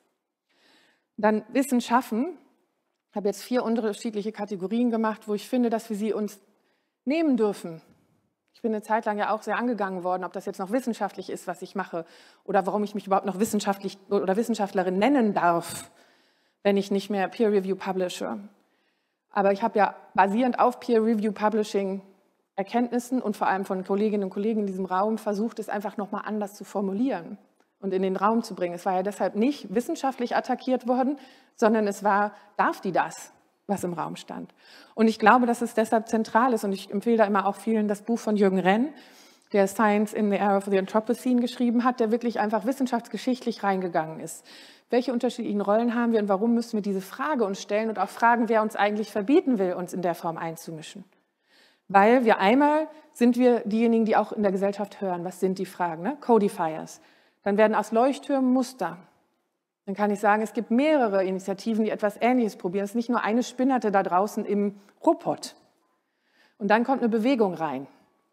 Dann Wissen schaffen. Ich habe jetzt vier unterschiedliche Kategorien gemacht, wo ich finde, dass wir sie uns nehmen dürfen. Ich bin eine Zeit lang ja auch sehr angegangen worden, ob das jetzt noch wissenschaftlich ist, was ich mache, oder warum ich mich überhaupt noch wissenschaftlich oder Wissenschaftlerin nennen darf, wenn ich nicht mehr Peer Review publishe. Aber ich habe ja basierend auf Peer Review Publishing Erkenntnissen und vor allem von Kolleginnen und Kollegen in diesem Raum versucht, es einfach nochmal anders zu formulieren und in den Raum zu bringen. Es war ja deshalb nicht wissenschaftlich attackiert worden, sondern es war, darf die das, was im Raum stand. Und ich glaube, dass es deshalb zentral ist und ich empfehle da immer auch vielen das Buch von Jürgen Renn, der Science in the Era of the Anthropocene geschrieben hat, der wirklich einfach wissenschaftsgeschichtlich reingegangen ist. Welche unterschiedlichen Rollen haben wir und warum müssen wir diese Frage uns stellen und auch fragen, wer uns eigentlich verbieten will, uns in der Form einzumischen? Weil wir einmal sind wir diejenigen, die auch in der Gesellschaft hören, was sind die Fragen, ne? Codifiers. Dann werden aus Leuchttürmen Muster. Dann kann ich sagen, es gibt mehrere Initiativen, die etwas Ähnliches probieren. Es ist nicht nur eine Spinnerte da draußen im Robot. Und dann kommt eine Bewegung rein.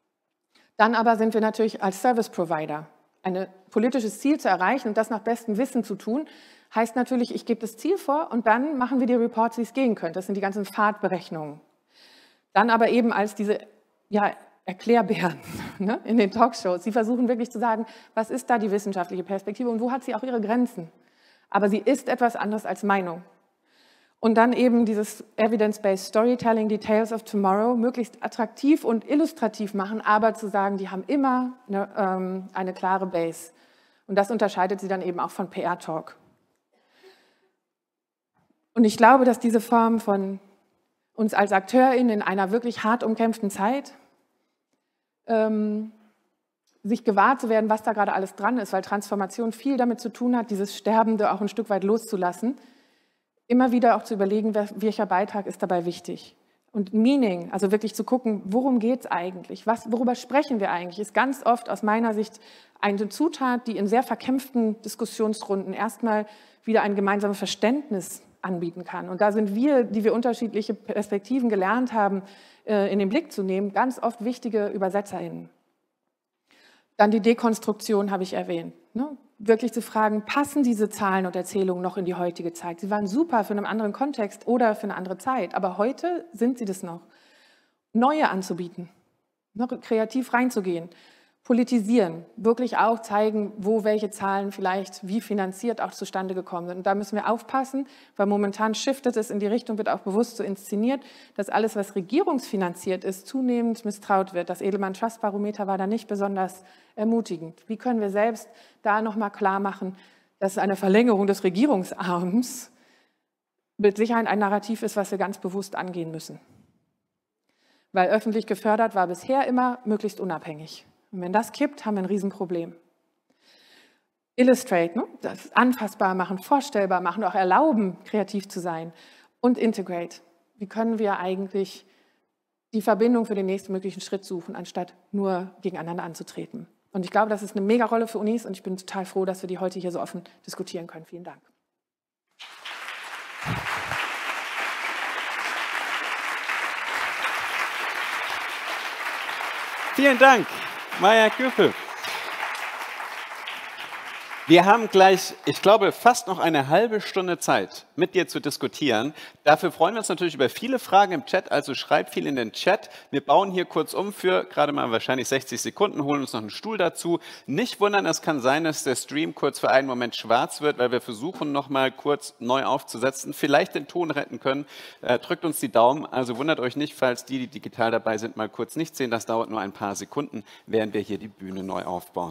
Dann aber sind wir natürlich als Service Provider. Ein politisches Ziel zu erreichen und das nach bestem Wissen zu tun, heißt natürlich, ich gebe das Ziel vor und dann machen wir die Reports, wie es gehen könnte. Das sind die ganzen Pfadberechnungen. Dann aber eben als diese ja, Erklärbären ne, in den Talkshows. Sie versuchen wirklich zu sagen, was ist da die wissenschaftliche Perspektive und wo hat sie auch ihre Grenzen. Aber sie ist etwas anderes als Meinung. Und dann eben dieses Evidence-Based Storytelling, die Tales of Tomorrow, möglichst attraktiv und illustrativ machen, aber zu sagen, die haben immer eine, ähm, eine klare Base. Und das unterscheidet sie dann eben auch von P R-Talk. Und ich glaube, dass diese Form von uns als AkteurInnen in einer wirklich hart umkämpften Zeit, ähm, sich gewahr zu werden, was da gerade alles dran ist, weil Transformation viel damit zu tun hat, dieses Sterbende auch ein Stück weit loszulassen, immer wieder auch zu überlegen, welcher Beitrag ist dabei wichtig. Und Meaning, also wirklich zu gucken, worum geht es eigentlich, was, worüber sprechen wir eigentlich, ist ganz oft aus meiner Sicht eine Zutat, die in sehr verkämpften Diskussionsrunden erstmal wieder ein gemeinsames Verständnis anbieten kann. Und da sind wir, die wir unterschiedliche Perspektiven gelernt haben, in den Blick zu nehmen, ganz oft wichtige ÜbersetzerInnen. Dann die Dekonstruktion habe ich erwähnt. Ne? Wirklich zu fragen, passen diese Zahlen und Erzählungen noch in die heutige Zeit? Sie waren super für einen anderen Kontext oder für eine andere Zeit, aber heute sind sie das noch. Neue anzubieten, noch kreativ reinzugehen, politisieren, wirklich auch zeigen, wo welche Zahlen vielleicht wie finanziert auch zustande gekommen sind. Und da müssen wir aufpassen, weil momentan shiftet es in die Richtung, wird auch bewusst so inszeniert, dass alles, was regierungsfinanziert ist, zunehmend misstraut wird. Das Edelmann Trust Barometer war da nicht besonders ermutigend. Wie können wir selbst da nochmal klar machen, dass eine Verlängerung des Regierungsarms mit Sicherheit ein Narrativ ist, was wir ganz bewusst angehen müssen. Weil öffentlich gefördert war bisher immer möglichst unabhängig. Und wenn das kippt, haben wir ein Riesenproblem. Illustrate, ne? Das anfassbar machen, vorstellbar machen, auch erlauben, kreativ zu sein. Und integrate. Wie können wir eigentlich die Verbindung für den nächsten möglichen Schritt suchen, anstatt nur gegeneinander anzutreten? Und ich glaube, das ist eine Mega-Rolle für Unis und ich bin total froh, dass wir die heute hier so offen diskutieren können. Vielen Dank. Vielen Dank, Maja Köpel. Wir haben gleich, ich glaube, fast noch eine halbe Stunde Zeit, mit dir zu diskutieren. Dafür freuen wir uns natürlich über viele Fragen im Chat, also schreib viel in den Chat. Wir bauen hier kurz um für gerade mal wahrscheinlich sechzig Sekunden, holen uns noch einen Stuhl dazu. Nicht wundern, es kann sein, dass der Stream kurz für einen Moment schwarz wird, weil wir versuchen, noch mal kurz neu aufzusetzen, vielleicht den Ton retten können. Äh, drückt uns die Daumen, also wundert euch nicht, falls die, die digital dabei sind, mal kurz nicht sehen. Das dauert nur ein paar Sekunden, während wir hier die Bühne neu aufbauen.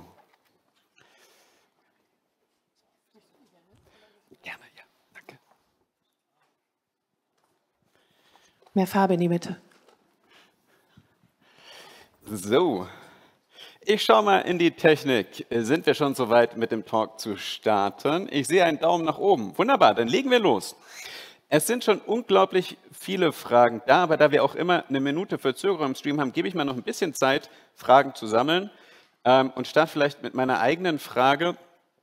Mehr Farbe in die Mitte. So, ich schaue mal in die Technik. Sind wir schon soweit, mit dem Talk zu starten? Ich sehe einen Daumen nach oben. Wunderbar, dann legen wir los. Es sind schon unglaublich viele Fragen da, aber da wir auch immer eine Minute Verzögerung im Stream haben, gebe ich mal noch ein bisschen Zeit, Fragen zu sammeln und starte vielleicht mit meiner eigenen Frage.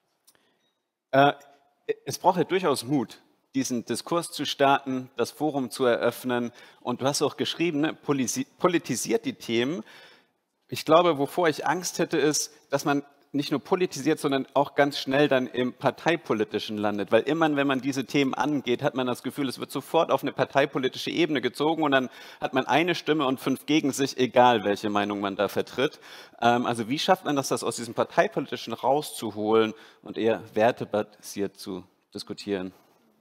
Es braucht ja durchaus Mut, diesen Diskurs zu starten, das Forum zu eröffnen. Und du hast auch geschrieben, ne, politisiert die Themen. Ich glaube, wovor ich Angst hätte, ist, dass man nicht nur politisiert, sondern auch ganz schnell dann im Parteipolitischen landet. Weil immer, wenn man diese Themen angeht, hat man das Gefühl, es wird sofort auf eine parteipolitische Ebene gezogen und dann hat man eine Stimme und fünf gegen sich, egal welche Meinung man da vertritt. Also wie schafft man das, das aus diesem Parteipolitischen rauszuholen und eher wertebasiert zu diskutieren?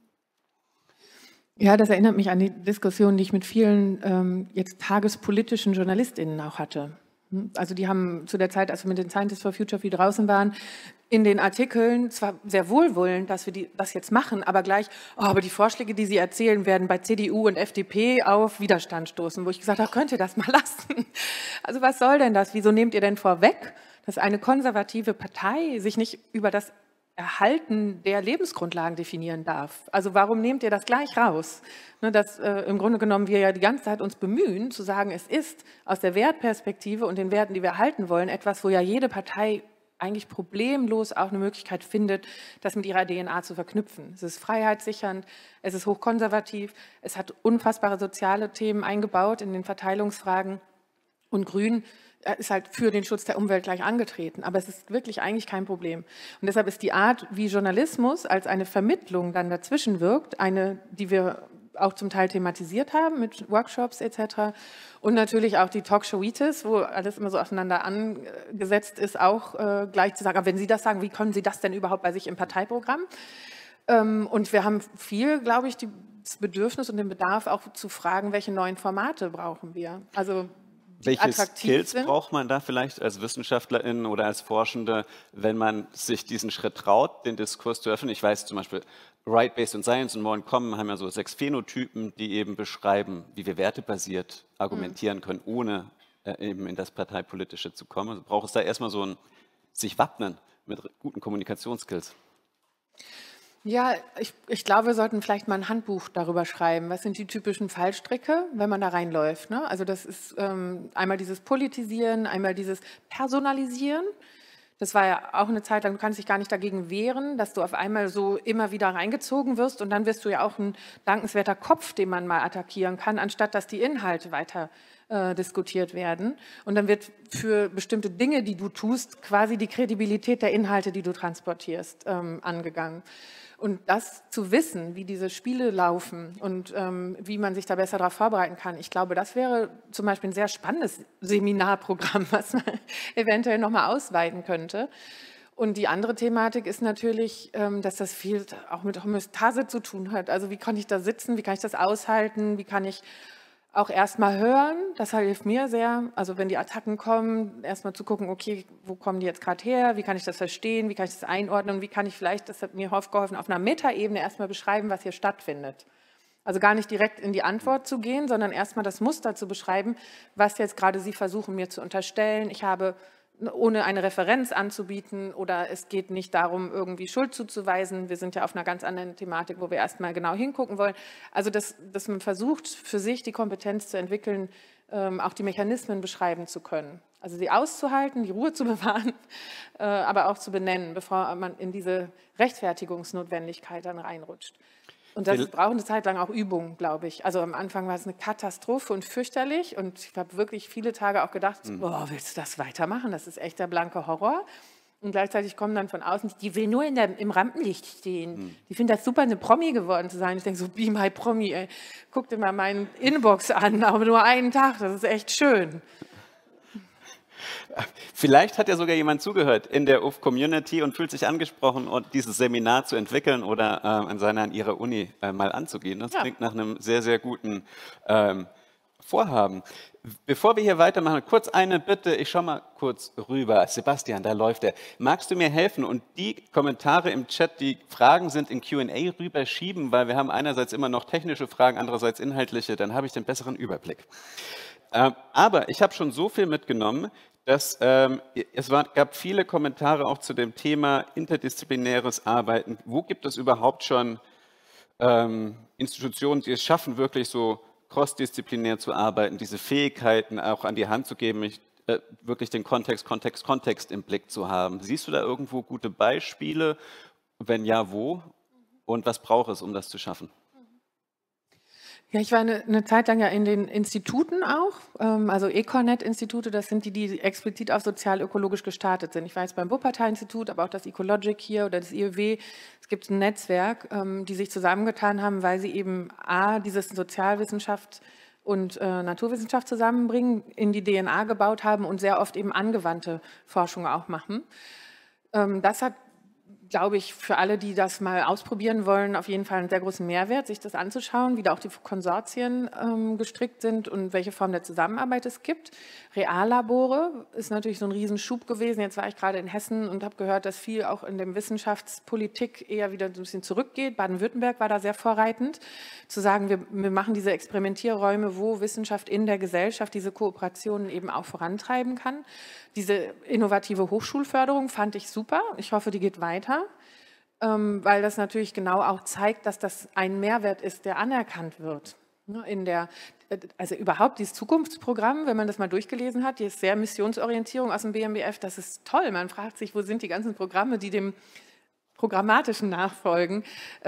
Ja, das erinnert mich an die Diskussion, die ich mit vielen ähm, jetzt tagespolitischen JournalistInnen auch hatte. Also die haben zu der Zeit, als wir mit den Scientists for Future viel draußen waren, in den Artikeln zwar sehr wohlwollend, dass wir die, das jetzt machen, aber gleich, oh, aber die Vorschläge, die sie erzählen, werden bei C D U und F D P auf Widerstand stoßen, wo ich gesagt habe, könnt ihr das mal lassen? Also was soll denn das? Wieso nehmt ihr denn vorweg, dass eine konservative Partei sich nicht über das Erhalten der Lebensgrundlagen definieren darf? Also warum nehmt ihr das gleich raus? Ne, dass äh, im Grunde genommen wir ja die ganze Zeit uns bemühen, zu sagen, es ist aus der Wertperspektive und den Werten, die wir erhalten wollen, etwas, wo ja jede Partei eigentlich problemlos auch eine Möglichkeit findet, das mit ihrer D N A zu verknüpfen. Es ist freiheitssichernd, es ist hochkonservativ, es hat unfassbare soziale Themen eingebaut in den Verteilungsfragen und Grün ist halt für den Schutz der Umwelt gleich angetreten. Aber es ist wirklich eigentlich kein Problem. Und deshalb ist die Art, wie Journalismus als eine Vermittlung dann dazwischen wirkt, eine, die wir auch zum Teil thematisiert haben mit Workshops et cetera. Und natürlich auch die Talkshowitis, wo alles immer so aufeinander angesetzt ist, auch äh, gleich zu sagen, aber wenn Sie das sagen, wie können Sie das denn überhaupt bei sich im Parteiprogramm? Ähm, und wir haben viel, glaube ich, die, das Bedürfnis und den Bedarf auch zu fragen, welche neuen Formate brauchen wir? Also welche Skills sind. Braucht man da vielleicht als Wissenschaftlerin oder als Forschende, wenn man sich diesen Schritt traut, den Diskurs zu öffnen? Ich weiß zum Beispiel, Right-Based und Science und Modern Common haben ja so sechs Phänotypen, die eben beschreiben, wie wir wertebasiert argumentieren können, ohne äh, eben in das Parteipolitische zu kommen. Also braucht es da erstmal so ein sich wappnen mit guten Kommunikationsskills. Ja, ich, ich glaube, wir sollten vielleicht mal ein Handbuch darüber schreiben. Was sind die typischen Fallstricke, wenn man da reinläuft? Ne? Also das ist ähm, einmal dieses Politisieren, einmal dieses Personalisieren. Das war ja auch eine Zeit lang, du kannst dich gar nicht dagegen wehren, dass du auf einmal so immer wieder reingezogen wirst und dann wirst du ja auch ein dankenswerter Kopf, den man mal attackieren kann, anstatt dass die Inhalte weiter äh, diskutiert werden. Und dann wird für bestimmte Dinge, die du tust, quasi die Kredibilität der Inhalte, die du transportierst, ähm, angegangen. Und das zu wissen, wie diese Spiele laufen und ähm, wie man sich da besser darauf vorbereiten kann, ich glaube, das wäre zum Beispiel ein sehr spannendes Seminarprogramm, was man eventuell nochmal ausweiten könnte. Und die andere Thematik ist natürlich, ähm, dass das viel auch mit Homöostase zu tun hat. Also wie kann ich da sitzen, wie kann ich das aushalten, wie kann ich auch erstmal hören, das hilft mir sehr. Also wenn die Attacken kommen, erstmal zu gucken, okay, wo kommen die jetzt gerade her, wie kann ich das verstehen, wie kann ich das einordnen und wie kann ich vielleicht, das hat mir geholfen, auf einer Metaebene erstmal beschreiben, was hier stattfindet. Also gar nicht direkt in die Antwort zu gehen, sondern erstmal das Muster zu beschreiben, was jetzt gerade Sie versuchen mir zu unterstellen. Ich habe, ohne eine Referenz anzubieten oder es geht nicht darum, irgendwie Schuld zuzuweisen. Wir sind ja auf einer ganz anderen Thematik, wo wir erstmal genau hingucken wollen. Also, dass, dass man versucht, für sich die Kompetenz zu entwickeln, ähm, auch die Mechanismen beschreiben zu können. Also sie auszuhalten, die Ruhe zu bewahren, äh, aber auch zu benennen, bevor man in diese Rechtfertigungsnotwendigkeit dann reinrutscht. Und das braucht eine Zeit lang auch Übung, glaube ich. Also am Anfang war es eine Katastrophe und fürchterlich und ich habe wirklich viele Tage auch gedacht, mhm. boah, willst du das weitermachen? Das ist echt der blanke Horror. Und gleichzeitig kommen dann von außen, die will nur in der, im Rampenlicht stehen. Mhm. Die finden das super, eine Promi geworden zu sein. Ich denke so, be my Promi, ey. Guck dir mal meinen Inbox an, aber nur einen Tag, das ist echt schön. Vielleicht hat ja sogar jemand zugehört in der U F Community und fühlt sich angesprochen, dieses Seminar zu entwickeln oder äh, an seiner, an ihrer Uni äh, mal anzugehen. Das ja. klingt nach einem sehr, sehr guten ähm, Vorhaben. Bevor wir hier weitermachen, kurz eine Bitte, ich schaue mal kurz rüber. Sebastian, da läuft er. Magst du mir helfen und die Kommentare im Chat, die Fragen sind, in Q and A rüberschieben, weil wir haben einerseits immer noch technische Fragen, andererseits inhaltliche, dann habe ich den besseren Überblick. Ähm, aber ich habe schon so viel mitgenommen, dass ähm, es war, gab viele Kommentare auch zu dem Thema interdisziplinäres Arbeiten. Wo gibt es überhaupt schon ähm, Institutionen, die es schaffen, wirklich so crossdisziplinär zu arbeiten, diese Fähigkeiten auch an die Hand zu geben, ich, äh, wirklich den Kontext, Kontext, Kontext im Blick zu haben? Siehst du da irgendwo gute Beispiele? Wenn ja, wo? Und was braucht es, um das zu schaffen? Ja, ich war eine, eine Zeit lang ja in den Instituten auch, ähm, also Econet-Institute, das sind die, die explizit auf sozial-ökologisch gestartet sind. Ich war jetzt beim Wuppertal-Institut, aber auch das Ecologic hier oder das I Ö W. Es gibt ein Netzwerk, ähm, die sich zusammengetan haben, weil sie eben A, dieses Sozialwissenschaft und äh, Naturwissenschaft zusammenbringen, in die D N A gebaut haben und sehr oft eben angewandte Forschung auch machen. Ähm, das hat, glaube ich, für alle, die das mal ausprobieren wollen, auf jeden Fall einen sehr großen Mehrwert, sich das anzuschauen, wie da auch die Konsortien ähm, gestrickt sind und welche Form der Zusammenarbeit es gibt. Reallabore ist natürlich so ein Riesenschub gewesen. Jetzt war ich gerade in Hessen und habe gehört, dass viel auch in der Wissenschaftspolitik eher wieder so ein bisschen zurückgeht. Baden-Württemberg war da sehr vorreitend, zu sagen, wir, wir machen diese Experimentierräume, wo Wissenschaft in der Gesellschaft diese Kooperationen eben auch vorantreiben kann. Diese innovative Hochschulförderung fand ich super. Ich hoffe, die geht weiter, weil das natürlich genau auch zeigt, dass das ein Mehrwert ist, der anerkannt wird. In der, also überhaupt dieses Zukunftsprogramm, wenn man das mal durchgelesen hat, die ist sehr Missionsorientierung aus dem B M B F, das ist toll. Man fragt sich, wo sind die ganzen Programme, die dem programmatischen nachfolgen.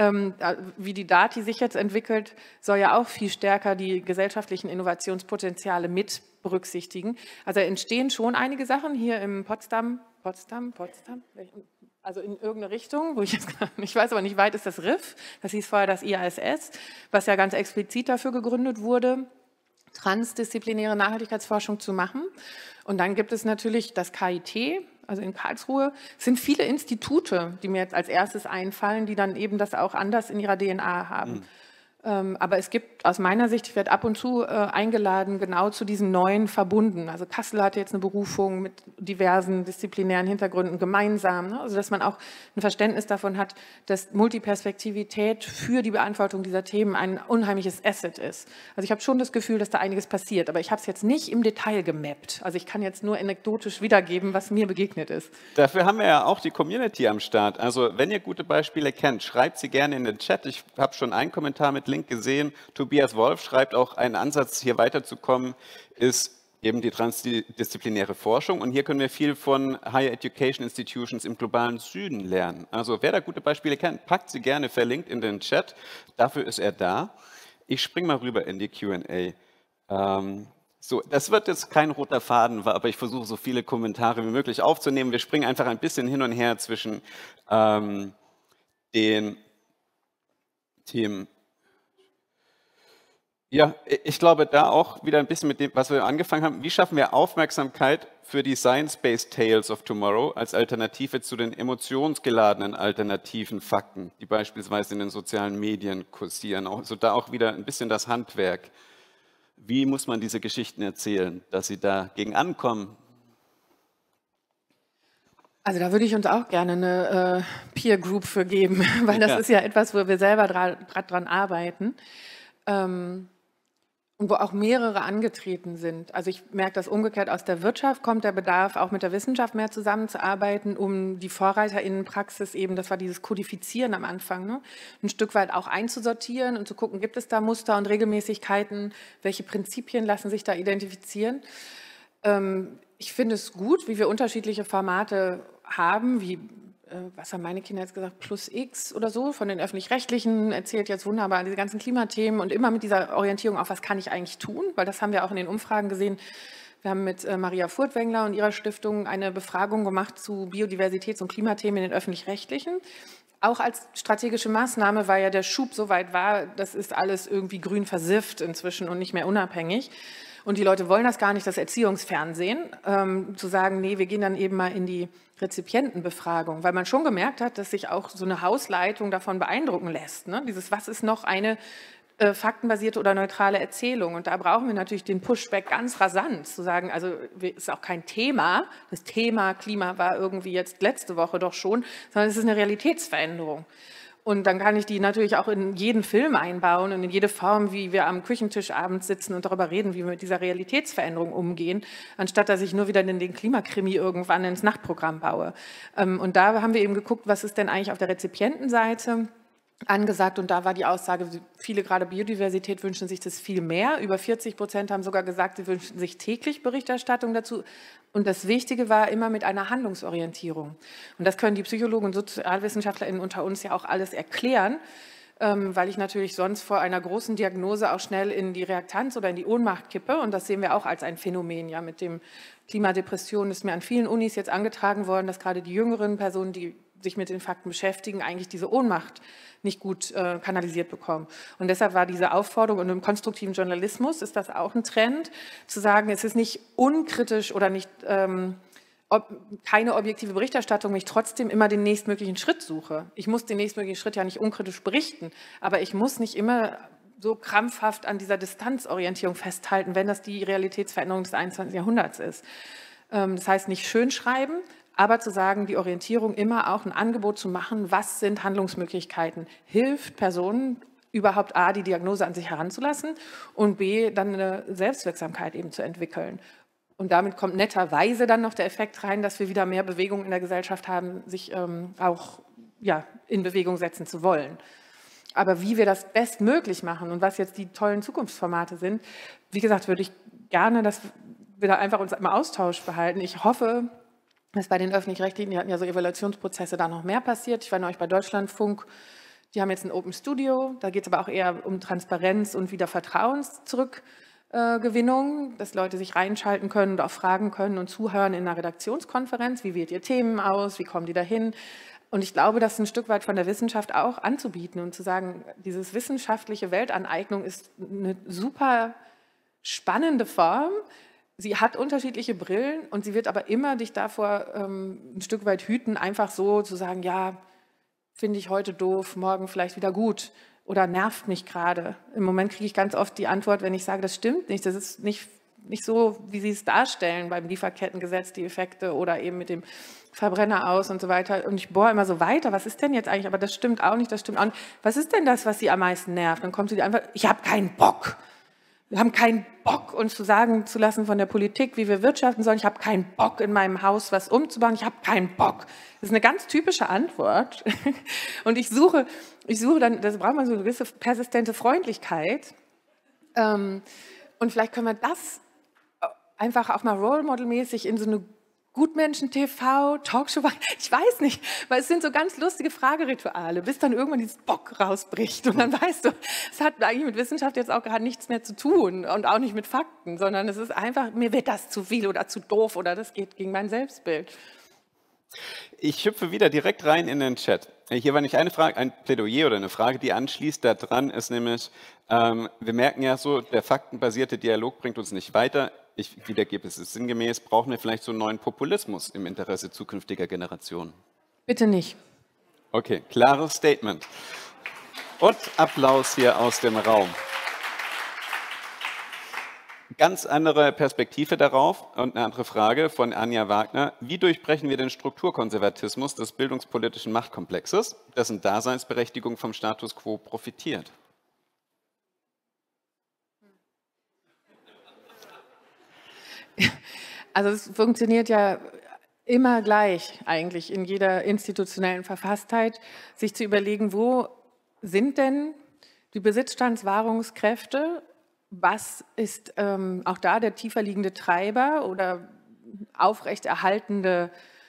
Wie die Dati sich jetzt entwickelt, soll ja auch viel stärker die gesellschaftlichen Innovationspotenziale mit berücksichtigen. Also entstehen schon einige Sachen hier im Potsdam, Potsdam, Potsdam, also in irgendeine Richtung, wo ich jetzt gar nicht weiß, aber nicht weit ist das R I F, das hieß vorher das I A S S, was ja ganz explizit dafür gegründet wurde, transdisziplinäre Nachhaltigkeitsforschung zu machen. Und dann gibt es natürlich das K I T, also in Karlsruhe. Es sind viele Institute, die mir jetzt als erstes einfallen, die dann eben das auch anders in ihrer D N A haben. Mhm. Aber es gibt aus meiner Sicht, ich werde ab und zu äh, eingeladen, genau zu diesen neuen Verbunden. Also Kassel hatte jetzt eine Berufung mit diversen disziplinären Hintergründen gemeinsam. Ne? Also dass man auch ein Verständnis davon hat, dass Multiperspektivität für die Beantwortung dieser Themen ein unheimliches Asset ist. Also ich habe schon das Gefühl, dass da einiges passiert, aber ich habe es jetzt nicht im Detail gemappt. Also ich kann jetzt nur anekdotisch wiedergeben, was mir begegnet ist. Dafür haben wir ja auch die Community am Start. Also wenn ihr gute Beispiele kennt, schreibt sie gerne in den Chat. Ich habe schon einen Kommentar mit Link gesehen. Tobias Wolf schreibt auch, ein Ansatz, hier weiterzukommen, ist eben die transdisziplinäre Forschung. Und hier können wir viel von Higher Education Institutions im globalen Süden lernen. Also wer da gute Beispiele kennt, packt sie gerne verlinkt in den Chat. Dafür ist er da. Ich springe mal rüber in die Q and A. Ähm, so, das wird jetzt kein roter Faden, aber ich versuche so viele Kommentare wie möglich aufzunehmen. Wir springen einfach ein bisschen hin und her zwischen ähm, den Themen. Ja, ich glaube, da auch wieder ein bisschen mit dem, was wir angefangen haben. Wie schaffen wir Aufmerksamkeit für die Science-Based Tales of Tomorrow als Alternative zu den emotionsgeladenen alternativen Fakten, die beispielsweise in den sozialen Medien kursieren? Also da auch wieder ein bisschen das Handwerk. Wie muss man diese Geschichten erzählen, dass sie dagegen ankommen? Also da würde ich uns auch gerne eine äh, Peer Group für geben, weil das ja. ist ja etwas, wo wir selber gerade dran arbeiten. Ähm, Und wo auch mehrere angetreten sind. Also ich merke das umgekehrt, aus der Wirtschaft kommt der Bedarf, auch mit der Wissenschaft mehr zusammenzuarbeiten, um die VorreiterInnenpraxis eben, das war dieses Kodifizieren am Anfang, ne, ein Stück weit auch einzusortieren und zu gucken, gibt es da Muster und Regelmäßigkeiten, welche Prinzipien lassen sich da identifizieren. Ähm, ich finde es gut, wie wir unterschiedliche Formate haben, wie was haben meine Kinder jetzt gesagt, plus X oder so, von den Öffentlich-Rechtlichen, erzählt jetzt wunderbar diese ganzen Klimathemen und immer mit dieser Orientierung auf, was kann ich eigentlich tun, weil das haben wir auch in den Umfragen gesehen. Wir haben mit Maria Furtwängler und ihrer Stiftung eine Befragung gemacht zu Biodiversitäts- und Klimathemen in den Öffentlich-Rechtlichen. Auch als strategische Maßnahme, weil ja der Schub so weit war, das ist alles irgendwie grün versifft inzwischen und nicht mehr unabhängig. Und die Leute wollen das gar nicht, das Erziehungsfernsehen, ähm, zu sagen, nee, wir gehen dann eben mal in die Rezipientenbefragung, weil man schon gemerkt hat, dass sich auch so eine Hausleitung davon beeindrucken lässt. Ne? Dieses, was ist noch eine äh, faktenbasierte oder neutrale Erzählung? Und da brauchen wir natürlich den Pushback ganz rasant, zu sagen, also ist auch kein Thema, das Thema Klima war irgendwie jetzt letzte Woche doch schon, sondern es ist eine Realitätsveränderung. Und dann kann ich die natürlich auch in jeden Film einbauen und in jede Form, wie wir am Küchentisch abends sitzen und darüber reden, wie wir mit dieser Realitätsveränderung umgehen, anstatt dass ich nur wieder den Klimakrimi irgendwann ins Nachtprogramm baue. Und da haben wir eben geguckt, was ist denn eigentlich auf der Rezipientenseite angesagt, und da war die Aussage, viele gerade Biodiversität wünschen sich das viel mehr. Über vierzig Prozent haben sogar gesagt, sie wünschen sich täglich Berichterstattung dazu. Und das Wichtige war immer mit einer Handlungsorientierung. Und das können die Psychologen und SozialwissenschaftlerInnen unter uns ja auch alles erklären, weil ich natürlich sonst vor einer großen Diagnose auch schnell in die Reaktanz oder in die Ohnmacht kippe. Und das sehen wir auch als ein Phänomen. Ja, mit dem Klimadepression ist mir an vielen Unis jetzt angetragen worden, dass gerade die jüngeren Personen, die sich mit den Fakten beschäftigen, eigentlich diese Ohnmacht nicht gut äh, kanalisiert bekommen. Und deshalb war diese Aufforderung, und im konstruktiven Journalismus ist das auch ein Trend, zu sagen, es ist nicht unkritisch oder nicht ähm, ob, keine objektive Berichterstattung, wenn ich trotzdem immer den nächstmöglichen Schritt suche. Ich muss den nächstmöglichen Schritt ja nicht unkritisch berichten, aber ich muss nicht immer so krampfhaft an dieser Distanzorientierung festhalten, wenn das die Realitätsveränderung des einundzwanzigsten Jahrhunderts ist. Ähm, das heißt, nicht schön schreiben, aber zu sagen, die Orientierung immer auch ein Angebot zu machen, was sind Handlungsmöglichkeiten, hilft Personen überhaupt A, die Diagnose an sich heranzulassen und B, dann eine Selbstwirksamkeit eben zu entwickeln. Und damit kommt netterweise dann noch der Effekt rein, dass wir wieder mehr Bewegung in der Gesellschaft haben, sich ähm, auch ja, in Bewegung setzen zu wollen. Aber wie wir das bestmöglich machen und was jetzt die tollen Zukunftsformate sind, wie gesagt, würde ich gerne, dass wir da einfach uns im Austausch behalten. Ich hoffe, dass bei den Öffentlich-Rechtlichen, die hatten ja so Evaluationsprozesse, da noch mehr passiert. Ich war neulich bei Deutschlandfunk, die haben jetzt ein Open Studio, da geht es aber auch eher um Transparenz und wieder Vertrauenszurückgewinnung, dass Leute sich reinschalten können und auch fragen können und zuhören in einer Redaktionskonferenz, wie wählt ihr Themen aus, wie kommen die dahin? Und ich glaube, das ein Stück weit von der Wissenschaft auch anzubieten und zu sagen, dieses wissenschaftliche Weltaneignung ist eine super spannende Form. Sie hat unterschiedliche Brillen und sie wird aber immer dich davor ähm, ein Stück weit hüten, einfach so zu sagen, ja, finde ich heute doof, morgen vielleicht wieder gut oder nervt mich gerade. Im Moment kriege ich ganz oft die Antwort, wenn ich sage, das stimmt nicht, das ist nicht, nicht so, wie Sie es darstellen beim Lieferkettengesetz, die Effekte oder eben mit dem Verbrenner aus und so weiter. Und ich bohre immer so weiter, was ist denn jetzt eigentlich, aber das stimmt auch nicht, das stimmt auch nicht. Was ist denn das, was Sie am meisten nervt? Dann kommt sie die Antwort, ich habe keinen Bock. Wir haben keinen Bock, uns zu sagen zu lassen von der Politik, wie wir wirtschaften sollen. Ich habe keinen Bock, in meinem Haus was umzubauen. Ich habe keinen Bock. Das ist eine ganz typische Antwort. Und ich suche, ich suche dann, das braucht man so eine gewisse persistente Freundlichkeit. Und vielleicht können wir das einfach auch mal Role Model-mäßig in so eine Gutmenschen-T V, Talkshow, ich weiß nicht, weil es sind so ganz lustige Fragerituale, bis dann irgendwann dieses Bock rausbricht und dann weißt du, es hat eigentlich mit Wissenschaft jetzt auch gerade nichts mehr zu tun und auch nicht mit Fakten, sondern es ist einfach, mir wird das zu viel oder zu doof oder das geht gegen mein Selbstbild. Ich hüpfe wieder direkt rein in den Chat. Hier war nicht eine Frage, ein Plädoyer oder eine Frage, die anschließt. Da dran ist nämlich, ähm, wir merken ja so, der faktenbasierte Dialog bringt uns nicht weiter. Ich wiedergebe es sinngemäß, brauchen wir vielleicht so einen neuen Populismus im Interesse zukünftiger Generationen? Bitte nicht. Okay, klares Statement. Und Applaus hier aus dem Raum. Ganz andere Perspektive darauf und eine andere Frage von Anja Wagner. Wie durchbrechen wir den Strukturkonservatismus des bildungspolitischen Machtkomplexes, dessen Daseinsberechtigung vom Status quo profitiert? Also es funktioniert ja immer gleich eigentlich in jeder institutionellen Verfasstheit, sich zu überlegen, wo sind denn die Besitzstandswahrungskräfte, was ist ähm, auch da der tiefer liegende Treiber oder aufrechterhaltende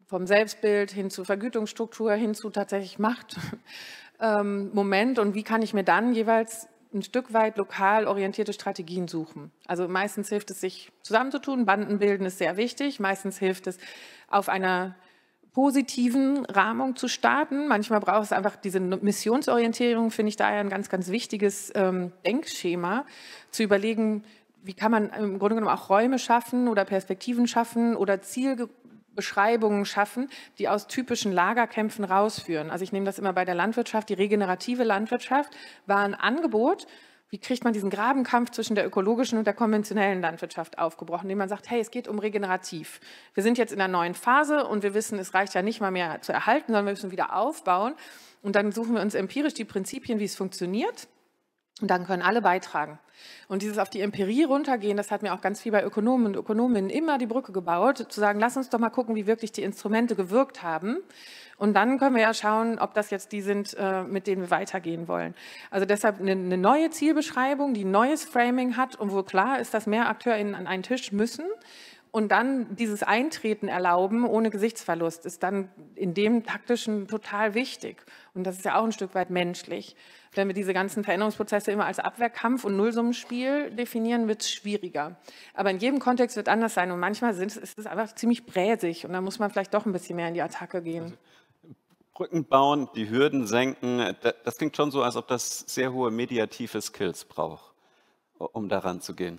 vom Selbstbild hin zur Vergütungsstruktur, hin zu tatsächlich Macht, ähm, Moment und wie kann ich mir dann jeweils ein Stück weit lokal orientierte Strategien suchen. Also meistens hilft es, sich zusammenzutun, Banden bilden ist sehr wichtig, meistens hilft es, auf einer positiven Rahmung zu starten. Manchmal braucht es einfach diese Missionsorientierung, finde ich daher ein ganz, ganz wichtiges ähm, Denkschema, zu überlegen, wie kann man im Grunde genommen auch Räume schaffen oder Perspektiven schaffen oder Zielbeschreibungen schaffen, die aus typischen Lagerkämpfen rausführen. Also ich nehme das immer bei der Landwirtschaft, die regenerative Landwirtschaft war ein Angebot. Wie kriegt man diesen Grabenkampf zwischen der ökologischen und der konventionellen Landwirtschaft aufgebrochen, indem man sagt, hey, es geht um regenerativ. Wir sind jetzt in einer neuen Phase und wir wissen, es reicht ja nicht mal mehr zu erhalten, sondern wir müssen wieder aufbauen. Und dann suchen wir uns empirisch die Prinzipien, wie es funktioniert. Und dann können alle beitragen. Und dieses auf die Empirie runtergehen, das hat mir auch ganz viel bei Ökonomen und Ökonominnen immer die Brücke gebaut, zu sagen, lass uns doch mal gucken, wie wirklich die Instrumente gewirkt haben. Und dann können wir ja schauen, ob das jetzt die sind, mit denen wir weitergehen wollen. Also deshalb eine neue Zielbeschreibung, die ein neues Framing hat und wo klar ist, dass mehr AkteurInnen an einen Tisch müssen. Und dann dieses Eintreten erlauben ohne Gesichtsverlust ist dann in dem Taktischen total wichtig. Und das ist ja auch ein Stück weit menschlich. Wenn wir diese ganzen Veränderungsprozesse immer als Abwehrkampf und Nullsummenspiel definieren, wird es schwieriger. Aber in jedem Kontext wird es anders sein. Und manchmal sind, ist es einfach ziemlich bräsig. Und da muss man vielleicht doch ein bisschen mehr in die Attacke gehen. Also, Brücken bauen, die Hürden senken, das klingt schon so, als ob das sehr hohe mediative Skills braucht, um daran zu gehen.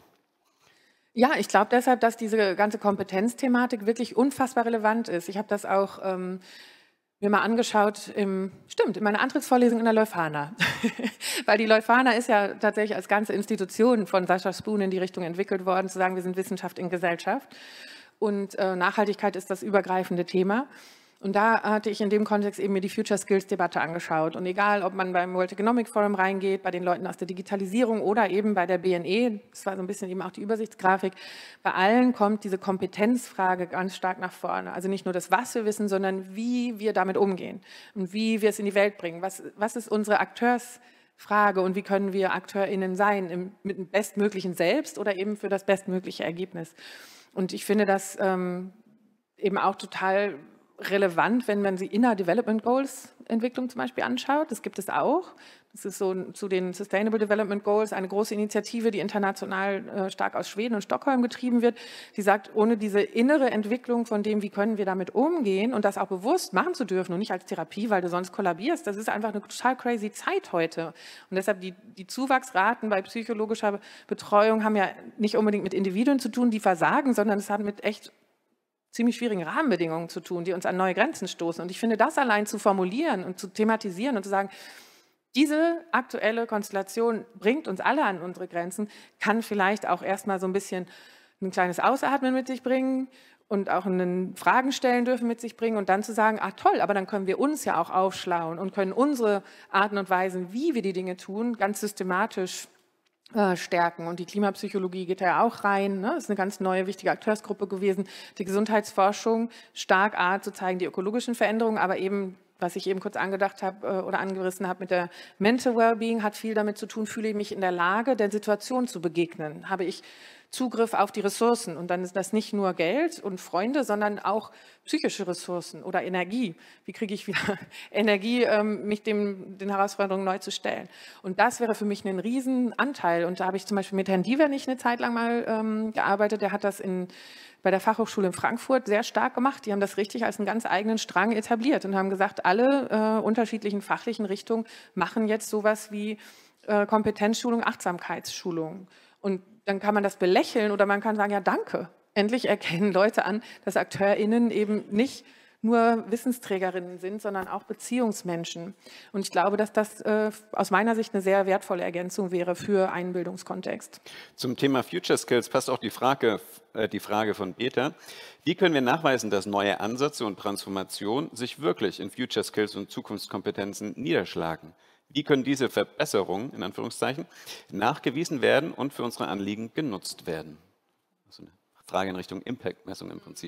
Ja, ich glaube deshalb, dass diese ganze Kompetenzthematik wirklich unfassbar relevant ist. Ich habe das auch ähm, mir mal angeschaut, im, stimmt, in meiner Antrittsvorlesung in der Leuphana. Weil die Leuphana ist ja tatsächlich als ganze Institution von Sascha Spoon in die Richtung entwickelt worden, zu sagen, wir sind Wissenschaft in Gesellschaft. Und äh, Nachhaltigkeit ist das übergreifende Thema. Und da hatte ich in dem Kontext eben mir die Future Skills Debatte angeschaut. Und egal, ob man beim World Economic Forum reingeht, bei den Leuten aus der Digitalisierung oder eben bei der B N E, das war so ein bisschen eben auch die Übersichtsgrafik, bei allen kommt diese Kompetenzfrage ganz stark nach vorne. Also nicht nur das, was wir wissen, sondern wie wir damit umgehen und wie wir es in die Welt bringen. Was, was ist unsere Akteursfrage und wie können wir AkteurInnen sein, im, mit dem bestmöglichen Selbst oder eben für das bestmögliche Ergebnis. Und ich finde das ähm, eben auch total relevant, wenn man die Inner Development Goals Entwicklung zum Beispiel anschaut. Das gibt es auch. Das ist so zu den Sustainable Development Goals eine große Initiative, die international äh, stark aus Schweden und Stockholm getrieben wird. Die sagt, ohne diese innere Entwicklung von dem, wie können wir damit umgehen und das auch bewusst machen zu dürfen und nicht als Therapie, weil du sonst kollabierst, das ist einfach eine total crazy Zeit heute. Und deshalb die, die Zuwachsraten bei psychologischer Betreuung haben ja nicht unbedingt mit Individuen zu tun, die versagen, sondern es hat mit echt ziemlich schwierigen Rahmenbedingungen zu tun, die uns an neue Grenzen stoßen. Und ich finde, das allein zu formulieren und zu thematisieren und zu sagen, diese aktuelle Konstellation bringt uns alle an unsere Grenzen, kann vielleicht auch erstmal so ein bisschen ein kleines Ausatmen mit sich bringen und auch einen Fragen stellen dürfen mit sich bringen und dann zu sagen, ah toll, aber dann können wir uns ja auch aufschlauen und können unsere Arten und Weisen, wie wir die Dinge tun, ganz systematisch stärken. Und die Klimapsychologie geht da ja auch rein. Ne? Das ist eine ganz neue, wichtige Akteursgruppe gewesen. Die Gesundheitsforschung, stark A, zu zeigen, die ökologischen Veränderungen, aber eben, was ich eben kurz angedacht habe oder angerissen habe mit der Mental Wellbeing, hat viel damit zu tun, fühle ich mich in der Lage, der Situation zu begegnen. Habe ich Zugriff auf die Ressourcen. Und dann ist das nicht nur Geld und Freunde, sondern auch psychische Ressourcen oder Energie. Wie kriege ich wieder Energie, ähm, mich dem, den Herausforderungen neu zu stellen? Und das wäre für mich ein Riesenanteil. Und da habe ich zum Beispiel mit Herrn Dievernich eine Zeit lang mal ähm, gearbeitet. Der hat das in, bei der Fachhochschule in Frankfurt sehr stark gemacht. Die haben das richtig als einen ganz eigenen Strang etabliert und haben gesagt, alle äh, unterschiedlichen fachlichen Richtungen machen jetzt sowas wie äh, Kompetenzschulung, Achtsamkeitsschulung. Und dann kann man das belächeln oder man kann sagen, ja danke, endlich erkennen Leute an, dass AkteurInnen eben nicht nur Wissensträgerinnen sind, sondern auch Beziehungsmenschen. Und ich glaube, dass das äh, aus meiner Sicht eine sehr wertvolle Ergänzung wäre für einen Bildungskontext. Zum Thema Future Skills passt auch die Frage, äh, die Frage von Peter. Wie können wir nachweisen, dass neue Ansätze und Transformation sich wirklich in Future Skills und Zukunftskompetenzen niederschlagen? Wie können diese Verbesserungen, in Anführungszeichen, nachgewiesen werden und für unsere Anliegen genutzt werden? Also eine Frage in Richtung Impact-Messung im Prinzip.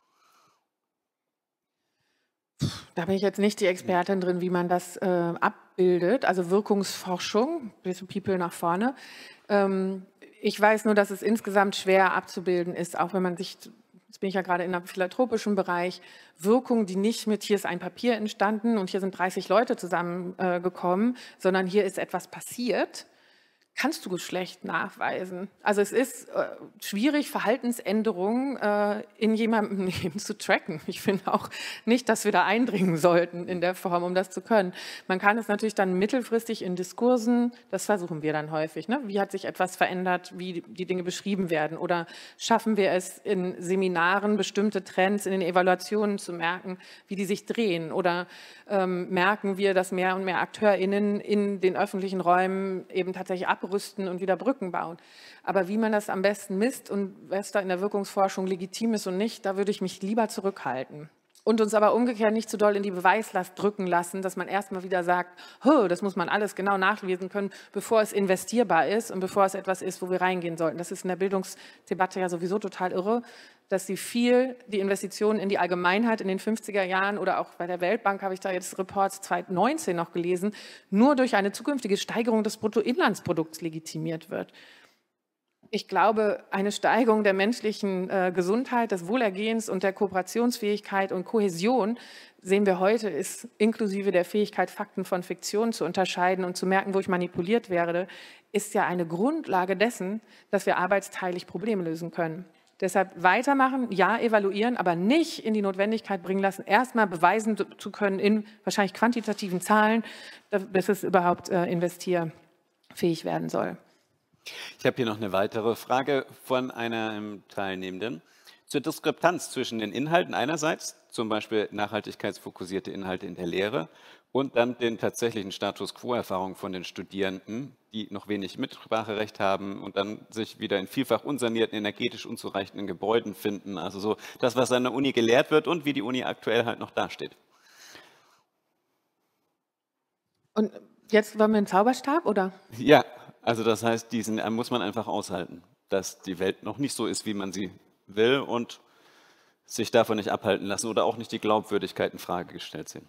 Da bin ich jetzt nicht die Expertin drin, wie man das äh, abbildet, also Wirkungsforschung, People nach vorne. Ähm, ich weiß nur, dass es insgesamt schwer abzubilden ist, auch wenn man sich jetzt bin ich ja gerade in einem philanthropischen Bereich, Wirkung, die nicht mit, hier ist ein Papier entstanden und hier sind dreißig Leute zusammengekommen, äh, sondern hier ist etwas passiert, kannst du schlecht nachweisen. Also es ist äh, schwierig, Verhaltensänderungen äh, in jemandem Leben zu tracken. Ich finde auch nicht, dass wir da eindringen sollten in der Form, um das zu können. Man kann es natürlich dann mittelfristig in Diskursen, das versuchen wir dann häufig, ne? Wie hat sich etwas verändert, wie die Dinge beschrieben werden, oder schaffen wir es in Seminaren, bestimmte Trends in den Evaluationen zu merken, wie die sich drehen, oder ähm, merken wir, dass mehr und mehr AkteurInnen in den öffentlichen Räumen eben tatsächlich ab rüsten und wieder Brücken bauen. Aber wie man das am besten misst und was da in der Wirkungsforschung legitim ist und nicht, da würde ich mich lieber zurückhalten. Und uns aber umgekehrt nicht zu doll in die Beweislast drücken lassen, dass man erstmal wieder sagt, oh, das muss man alles genau nachlesen können, bevor es investierbar ist und bevor es etwas ist, wo wir reingehen sollten. Das ist in der Bildungsdebatte ja sowieso total irre, dass sie viel die Investitionen in die Allgemeinheit in den fünfziger Jahren oder auch bei der Weltbank, habe ich da jetzt Reports zweitausendneunzehn noch gelesen, nur durch eine zukünftige Steigerung des Bruttoinlandsprodukts legitimiert wird. Ich glaube, eine Steigerung der menschlichen äh, Gesundheit, des Wohlergehens und der Kooperationsfähigkeit und Kohäsion, sehen wir heute, ist inklusive der Fähigkeit, Fakten von Fiktion zu unterscheiden und zu merken, wo ich manipuliert werde, ist ja eine Grundlage dessen, dass wir arbeitsteilig Probleme lösen können. Deshalb weitermachen, ja, evaluieren, aber nicht in die Notwendigkeit bringen lassen, erstmal beweisen zu können in wahrscheinlich quantitativen Zahlen, dass es überhaupt äh, investierfähig werden soll. Ich habe hier noch eine weitere Frage von einem Teilnehmenden zur Diskrepanz zwischen den Inhalten einerseits, zum Beispiel nachhaltigkeitsfokussierte Inhalte in der Lehre, und dann den tatsächlichen Status-quo-Erfahrungen von den Studierenden, die noch wenig Mitspracherecht haben und dann sich wieder in vielfach unsanierten, energetisch unzureichenden Gebäuden finden. Also so das, was an der Uni gelehrt wird und wie die Uni aktuell halt noch dasteht. Und jetzt wollen wir einen Zauberstab, oder? Ja, also das heißt, diesen muss man einfach aushalten, dass die Welt noch nicht so ist, wie man sie will und sich davon nicht abhalten lassen oder auch nicht die Glaubwürdigkeit in Frage gestellt sehen.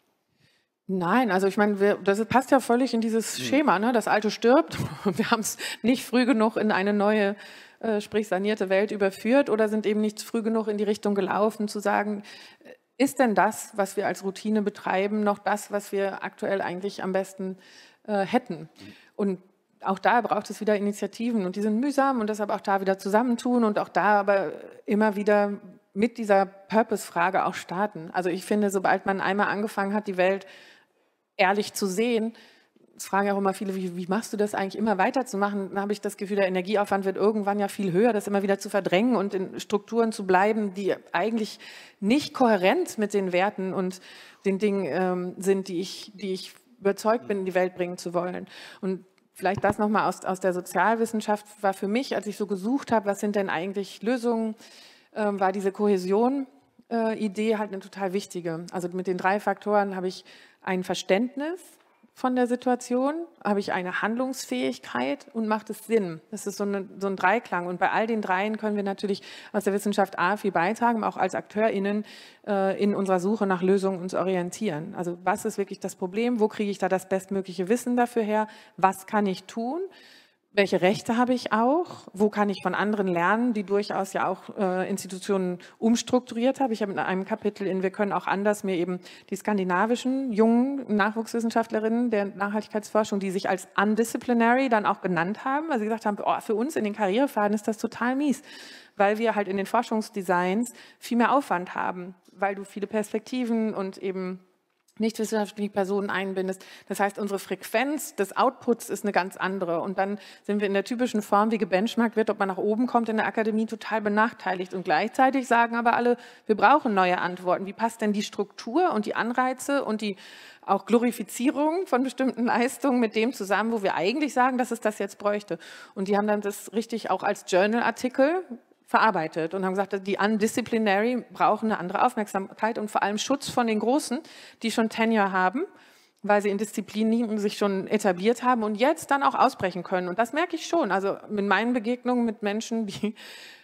Nein, also ich meine, wir, das passt ja völlig in dieses Schema, ne? Das Alte stirbt und wir haben es nicht früh genug in eine neue, äh, sprich sanierte Welt überführt oder sind eben nicht früh genug in die Richtung gelaufen, zu sagen, ist denn das, was wir als Routine betreiben, noch das, was wir aktuell eigentlich am besten äh, hätten? Und auch da braucht es wieder Initiativen und die sind mühsam und deshalb auch da wieder zusammentun und auch da aber immer wieder mit dieser Purpose-Frage auch starten. Also ich finde, sobald man einmal angefangen hat, die Welt ehrlich zu sehen, es fragen ja auch immer viele, wie, wie machst du das eigentlich, immer weiterzumachen, dann habe ich das Gefühl, der Energieaufwand wird irgendwann ja viel höher, das immer wieder zu verdrängen und in Strukturen zu bleiben, die eigentlich nicht kohärent mit den Werten und den Dingen ähm, sind, die ich, die ich überzeugt bin, in die Welt bringen zu wollen. Und vielleicht das nochmal aus, aus der Sozialwissenschaft war für mich, als ich so gesucht habe, was sind denn eigentlich Lösungen, äh, war diese Kohäsion-Idee äh, halt eine total wichtige. Also mit den drei Faktoren habe ich ein Verständnis von der Situation, habe ich eine Handlungsfähigkeit und macht es Sinn. Das ist so, eine, so ein Dreiklang. Und bei all den dreien können wir natürlich aus der Wissenschaft A viel beitragen, auch als AkteurInnen äh, in unserer Suche nach Lösungen uns orientieren. Also was ist wirklich das Problem? Wo kriege ich da das bestmögliche Wissen dafür her? Was kann ich tun? Welche Rechte habe ich auch? Wo kann ich von anderen lernen, die durchaus ja auch äh, Institutionen umstrukturiert haben? Ich habe in einem Kapitel in Wir können auch anders mir eben die skandinavischen jungen Nachwuchswissenschaftlerinnen der Nachhaltigkeitsforschung, die sich als undisciplinary dann auch genannt haben, weil sie gesagt haben, oh, für uns in den Karrierepfaden ist das total mies, weil wir halt in den Forschungsdesigns viel mehr Aufwand haben, weil du viele Perspektiven und eben nicht wissenschaftliche Personen einbindest. Das heißt, unsere Frequenz des Outputs ist eine ganz andere. Und dann sind wir in der typischen Form, wie gebenchmarkt wird, ob man nach oben kommt in der Akademie, total benachteiligt. Und gleichzeitig sagen aber alle, wir brauchen neue Antworten. Wie passt denn die Struktur und die Anreize und die auch Glorifizierung von bestimmten Leistungen mit dem zusammen, wo wir eigentlich sagen, dass es das jetzt bräuchte? Und die haben dann das richtig auch als Journal-Artikel verarbeitet und haben gesagt, die Undisciplinary brauchen eine andere Aufmerksamkeit und vor allem Schutz von den Großen, die schon Tenure haben, weil sie in Disziplinen sich schon etabliert haben und jetzt dann auch ausbrechen können. Und das merke ich schon. Also mit meinen Begegnungen mit Menschen, die,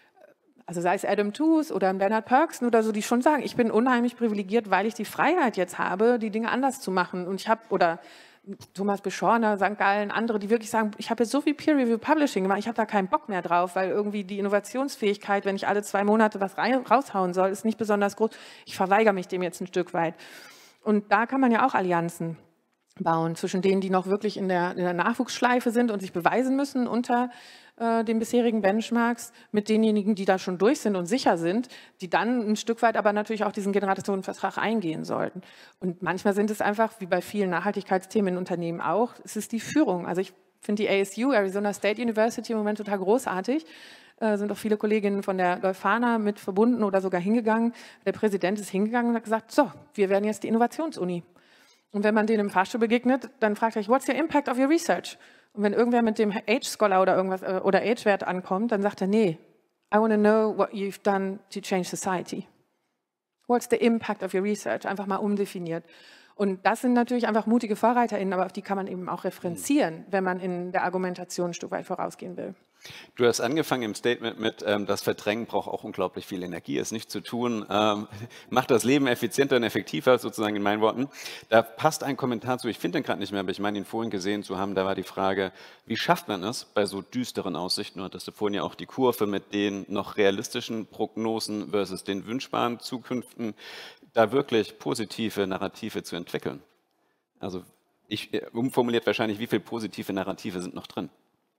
also sei es Adam Tooze oder Bernard Perksen oder so, die schon sagen, ich bin unheimlich privilegiert, weil ich die Freiheit jetzt habe, die Dinge anders zu machen. Und ich habe, oder Thomas Beschorner, Sankt Gallen, andere, die wirklich sagen, ich habe jetzt so viel Peer-Review-Publishing gemacht, ich habe da keinen Bock mehr drauf, weil irgendwie die Innovationsfähigkeit, wenn ich alle zwei Monate was rein, raushauen soll, ist nicht besonders groß. Ich verweigere mich dem jetzt ein Stück weit. Und da kann man ja auch Allianzen bauen, zwischen denen, die noch wirklich in der, in der Nachwuchsschleife sind und sich beweisen müssen unter äh, den bisherigen Benchmarks, mit denjenigen, die da schon durch sind und sicher sind, die dann ein Stück weit aber natürlich auch diesen Generationenvertrag eingehen sollten. Und manchmal sind es einfach, wie bei vielen Nachhaltigkeitsthemen in Unternehmen auch, es ist die Führung. Also ich finde die A S U, Arizona State University, im Moment total großartig. Äh, sind auch viele Kolleginnen von der Leuphana mit verbunden oder sogar hingegangen. Der Präsident ist hingegangen und hat gesagt, so, wir werden jetzt die Innovationsuni. Und wenn man denen im Fahrstuhl begegnet, dann fragt er sich, what's your impact of your research? Und wenn irgendwer mit dem Age-Scholar oder irgendwas äh, oder Age-Wert ankommt, dann sagt er, nee, I want to know what you've done to change society. What's the impact of your research? Einfach mal umdefiniert. Und das sind natürlich einfach mutige VorreiterInnen, aber auf die kann man eben auch referenzieren, wenn man in der Argumentation ein Stück weit vorausgehen will. Du hast angefangen im Statement mit, ähm, das Verdrängen braucht auch unglaublich viel Energie, es nicht zu tun, ähm, macht das Leben effizienter und effektiver, sozusagen in meinen Worten. Da passt ein Kommentar zu, ich finde den gerade nicht mehr, aber ich meine ihn vorhin gesehen zu haben, da war die Frage, wie schafft man es bei so düsteren Aussichten, du hattest vorhin ja auch die Kurve mit den noch realistischen Prognosen versus den wünschbaren Zukünften, da wirklich positive Narrative zu entwickeln. Also ich, umformuliert wahrscheinlich, wie viele positive Narrative sind noch drin?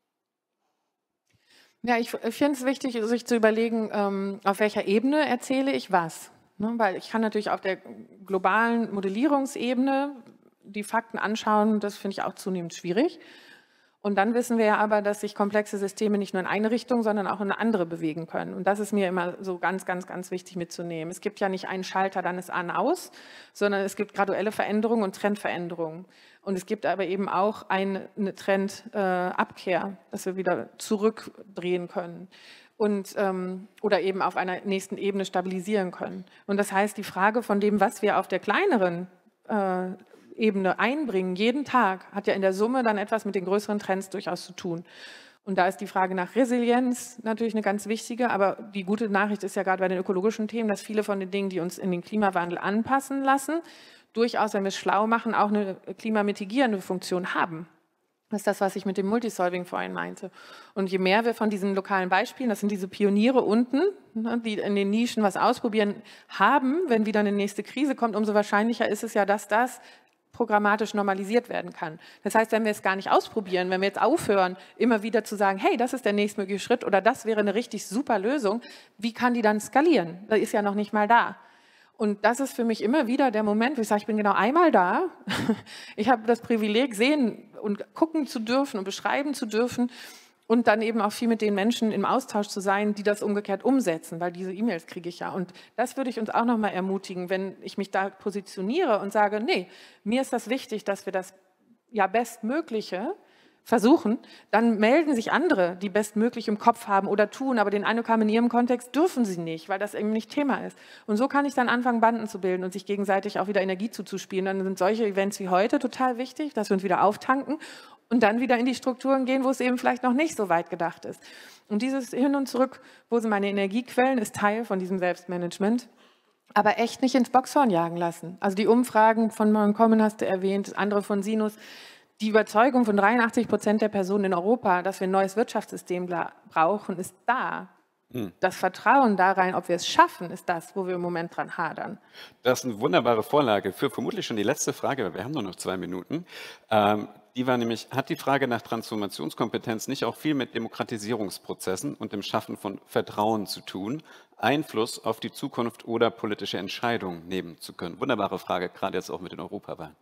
Ja, ich, ich finde es wichtig, sich zu überlegen, ähm, auf welcher Ebene erzähle ich was. Ne? Weil ich kann natürlich auf der globalen Modellierungsebene die Fakten anschauen, das finde ich auch zunehmend schwierig. Und dann wissen wir ja aber, dass sich komplexe Systeme nicht nur in eine Richtung, sondern auch in eine andere bewegen können. Und das ist mir immer so ganz, ganz, ganz wichtig mitzunehmen. Es gibt ja nicht einen Schalter, dann ist an, aus, sondern es gibt graduelle Veränderungen und Trendveränderungen. Und es gibt aber eben auch eine, eine Trendabkehr, äh, dass wir wieder zurückdrehen können und, ähm, oder eben auf einer nächsten Ebene stabilisieren können. Und das heißt, die Frage von dem, was wir auf der kleineren äh, Ebene einbringen, jeden Tag, hat ja in der Summe dann etwas mit den größeren Trends durchaus zu tun. Und da ist die Frage nach Resilienz natürlich eine ganz wichtige, aber die gute Nachricht ist ja gerade bei den ökologischen Themen, dass viele von den Dingen, die uns in den Klimawandel anpassen lassen, durchaus, wenn wir es schlau machen, auch eine klimamitigierende Funktion haben. Das ist das, was ich mit dem Multisolving vorhin meinte. Und je mehr wir von diesen lokalen Beispielen, das sind diese Pioniere unten, die in den Nischen was ausprobieren, haben, wenn wieder eine nächste Krise kommt, umso wahrscheinlicher ist es ja, dass das programmatisch normalisiert werden kann. Das heißt, wenn wir es gar nicht ausprobieren, wenn wir jetzt aufhören, immer wieder zu sagen, hey, das ist der nächstmögliche Schritt oder das wäre eine richtig super Lösung, wie kann die dann skalieren? Das ist ja noch nicht mal da. Und das ist für mich immer wieder der Moment, wo ich sage, ich bin genau einmal da. Ich habe das Privileg, sehen und gucken zu dürfen und beschreiben zu dürfen und dann eben auch viel mit den Menschen im Austausch zu sein, die das umgekehrt umsetzen, weil diese E-Mails kriege ich ja. Und das würde ich uns auch nochmal ermutigen, wenn ich mich da positioniere und sage, nee, mir ist das wichtig, dass wir das ja Bestmögliche versuchen, dann melden sich andere, die bestmöglich im Kopf haben oder tun, aber den Anokamen in ihrem Kontext dürfen sie nicht, weil das eben nicht Thema ist. Und so kann ich dann anfangen, Banden zu bilden und sich gegenseitig auch wieder Energie zuzuspielen. Dann sind solche Events wie heute total wichtig, dass wir uns wieder auftanken und dann wieder in die Strukturen gehen, wo es eben vielleicht noch nicht so weit gedacht ist. Und dieses Hin und Zurück, wo sind meine Energiequellen, ist Teil von diesem Selbstmanagement. Aber echt nicht ins Boxhorn jagen lassen. Also die Umfragen von Montgomery hast du erwähnt, andere von Sinus. Die Überzeugung von dreiundachtzig Prozent der Personen in Europa, dass wir ein neues Wirtschaftssystem brauchen, ist da. Hm. Das Vertrauen da rein, ob wir es schaffen, ist das, wo wir im Moment dran hadern. Das ist eine wunderbare Vorlage für vermutlich schon die letzte Frage, weil wir haben nur noch zwei Minuten. Ähm, die war nämlich, hat die Frage nach Transformationskompetenz nicht auch viel mit Demokratisierungsprozessen und dem Schaffen von Vertrauen zu tun, Einfluss auf die Zukunft oder politische Entscheidungen nehmen zu können? Wunderbare Frage, gerade jetzt auch mit den Europawahlen.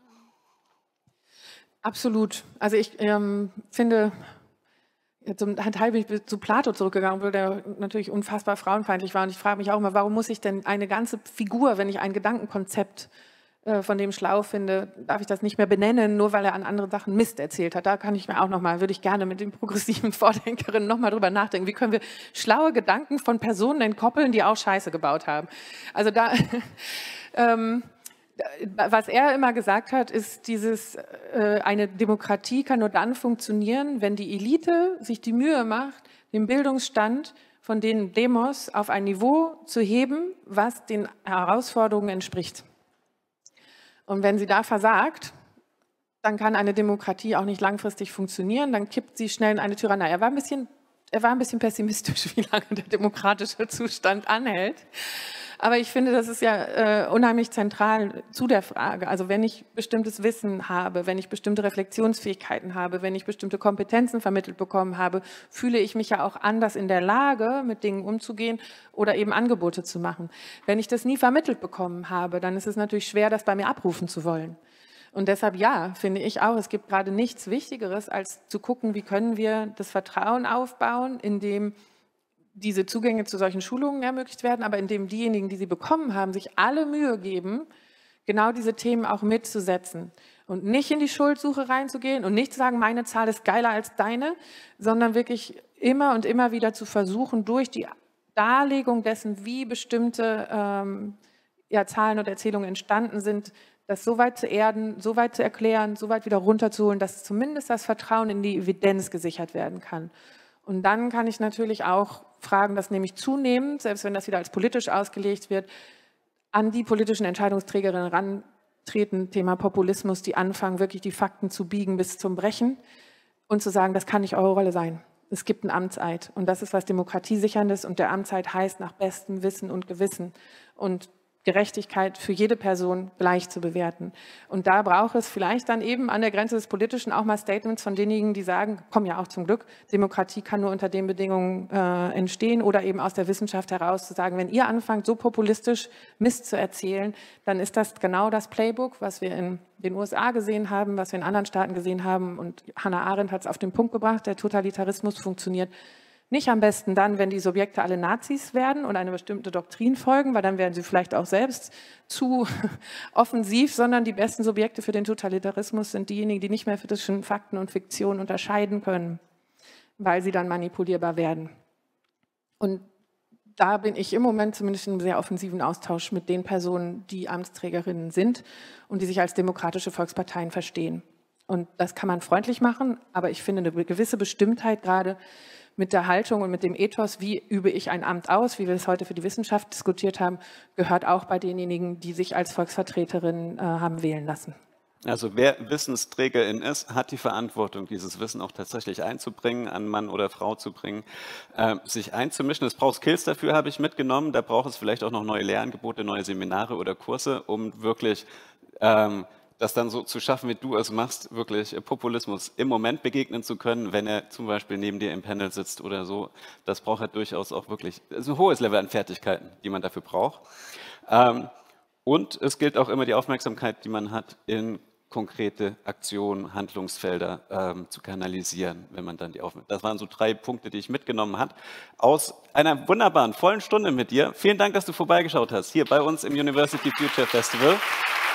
Absolut. Also ich ähm, finde, zum Teil bin ich zu Plato zurückgegangen, weil der natürlich unfassbar frauenfeindlich war. Und ich frage mich auch immer, warum muss ich denn eine ganze Figur, wenn ich ein Gedankenkonzept äh, von dem schlau finde, darf ich das nicht mehr benennen, nur weil er an anderen Sachen Mist erzählt hat. Da kann ich mir auch nochmal, würde ich gerne mit den progressiven Vordenkerinnen nochmal drüber nachdenken. Wie können wir schlaue Gedanken von Personen entkoppeln, die auch Scheiße gebaut haben? Also da... ähm, Was er immer gesagt hat, ist dieses, äh, eine Demokratie kann nur dann funktionieren, wenn die Elite sich die Mühe macht, den Bildungsstand von den Demos auf ein Niveau zu heben, was den Herausforderungen entspricht. Und wenn sie da versagt, dann kann eine Demokratie auch nicht langfristig funktionieren, dann kippt sie schnell in eine Tyrannei. Er war ein bisschen, er war ein bisschen pessimistisch, wie lange der demokratische Zustand anhält. Aber ich finde, das ist ja äh, unheimlich zentral zu der Frage. Also wenn ich bestimmtes Wissen habe, wenn ich bestimmte Reflexionsfähigkeiten habe, wenn ich bestimmte Kompetenzen vermittelt bekommen habe, fühle ich mich ja auch anders in der Lage, mit Dingen umzugehen oder eben Angebote zu machen. Wenn ich das nie vermittelt bekommen habe, dann ist es natürlich schwer, das bei mir abrufen zu wollen. Und deshalb, ja, finde ich auch, es gibt gerade nichts Wichtigeres, als zu gucken, wie können wir das Vertrauen aufbauen, indem diese Zugänge zu solchen Schulungen ermöglicht werden, aber indem diejenigen, die sie bekommen haben, sich alle Mühe geben, genau diese Themen auch mitzusetzen und nicht in die Schuldsuche reinzugehen und nicht zu sagen, meine Zahl ist geiler als deine, sondern wirklich immer und immer wieder zu versuchen, durch die Darlegung dessen, wie bestimmte ähm, ja, Zahlen und Erzählungen entstanden sind, das so weit zu erden, so weit zu erklären, so weit wieder runterzuholen, dass zumindest das Vertrauen in die Evidenz gesichert werden kann. Und dann kann ich natürlich auch fragen, dass nämlich zunehmend, selbst wenn das wieder als politisch ausgelegt wird, an die politischen Entscheidungsträgerinnen rantreten, Thema Populismus, die anfangen, wirklich die Fakten zu biegen bis zum Brechen und zu sagen, das kann nicht eure Rolle sein. Es gibt einen Amtseid und das ist was Demokratiesicherndes und der Amtseid heißt nach bestem Wissen und Gewissen und Gerechtigkeit für jede Person gleich zu bewerten. Und da braucht es vielleicht dann eben an der Grenze des Politischen auch mal Statements von denjenigen, die sagen, kommen ja auch zum Glück, Demokratie kann nur unter den Bedingungen äh, entstehen oder eben aus der Wissenschaft heraus zu sagen, wenn ihr anfangt, so populistisch Mist zu erzählen, dann ist das genau das Playbook, was wir in den U S A gesehen haben, was wir in anderen Staaten gesehen haben. Und Hannah Arendt hat es auf den Punkt gebracht, der Totalitarismus funktioniert nicht am besten dann, wenn die Subjekte alle Nazis werden und eine bestimmte Doktrin folgen, weil dann werden sie vielleicht auch selbst zu offensiv, sondern die besten Subjekte für den Totalitarismus sind diejenigen, die nicht mehr zwischen Fakten und Fiktion unterscheiden können, weil sie dann manipulierbar werden. Und da bin ich im Moment zumindest in einem sehr offensiven Austausch mit den Personen, die Amtsträgerinnen sind und die sich als demokratische Volksparteien verstehen. Und das kann man freundlich machen, aber ich finde eine gewisse Bestimmtheit gerade mit der Haltung und mit dem Ethos, wie übe ich ein Amt aus, wie wir es heute für die Wissenschaft diskutiert haben, gehört auch bei denjenigen, die sich als Volksvertreterin äh, haben wählen lassen. Also wer Wissensträgerin ist, hat die Verantwortung, dieses Wissen auch tatsächlich einzubringen, an Mann oder Frau zu bringen, äh, sich einzumischen. Es braucht Skills dafür, habe ich mitgenommen. Da braucht es vielleicht auch noch neue Lehrangebote, neue Seminare oder Kurse, um wirklich ähm, das dann so zu schaffen, wie du es machst, wirklich Populismus im Moment begegnen zu können, wenn er zum Beispiel neben dir im Panel sitzt oder so. Das braucht er durchaus auch wirklich, das ist ein hohes Level an Fertigkeiten, die man dafür braucht. Ähm, und es gilt auch immer die Aufmerksamkeit, die man hat, in konkrete Aktionen, Handlungsfelder ähm, zu kanalisieren, wenn man dann die Aufmerksamkeit. Das waren so drei Punkte, die ich mitgenommen habe aus einer wunderbaren, vollen Stunde mit dir. Vielen Dank, dass du vorbeigeschaut hast, hier bei uns im University Future Festival.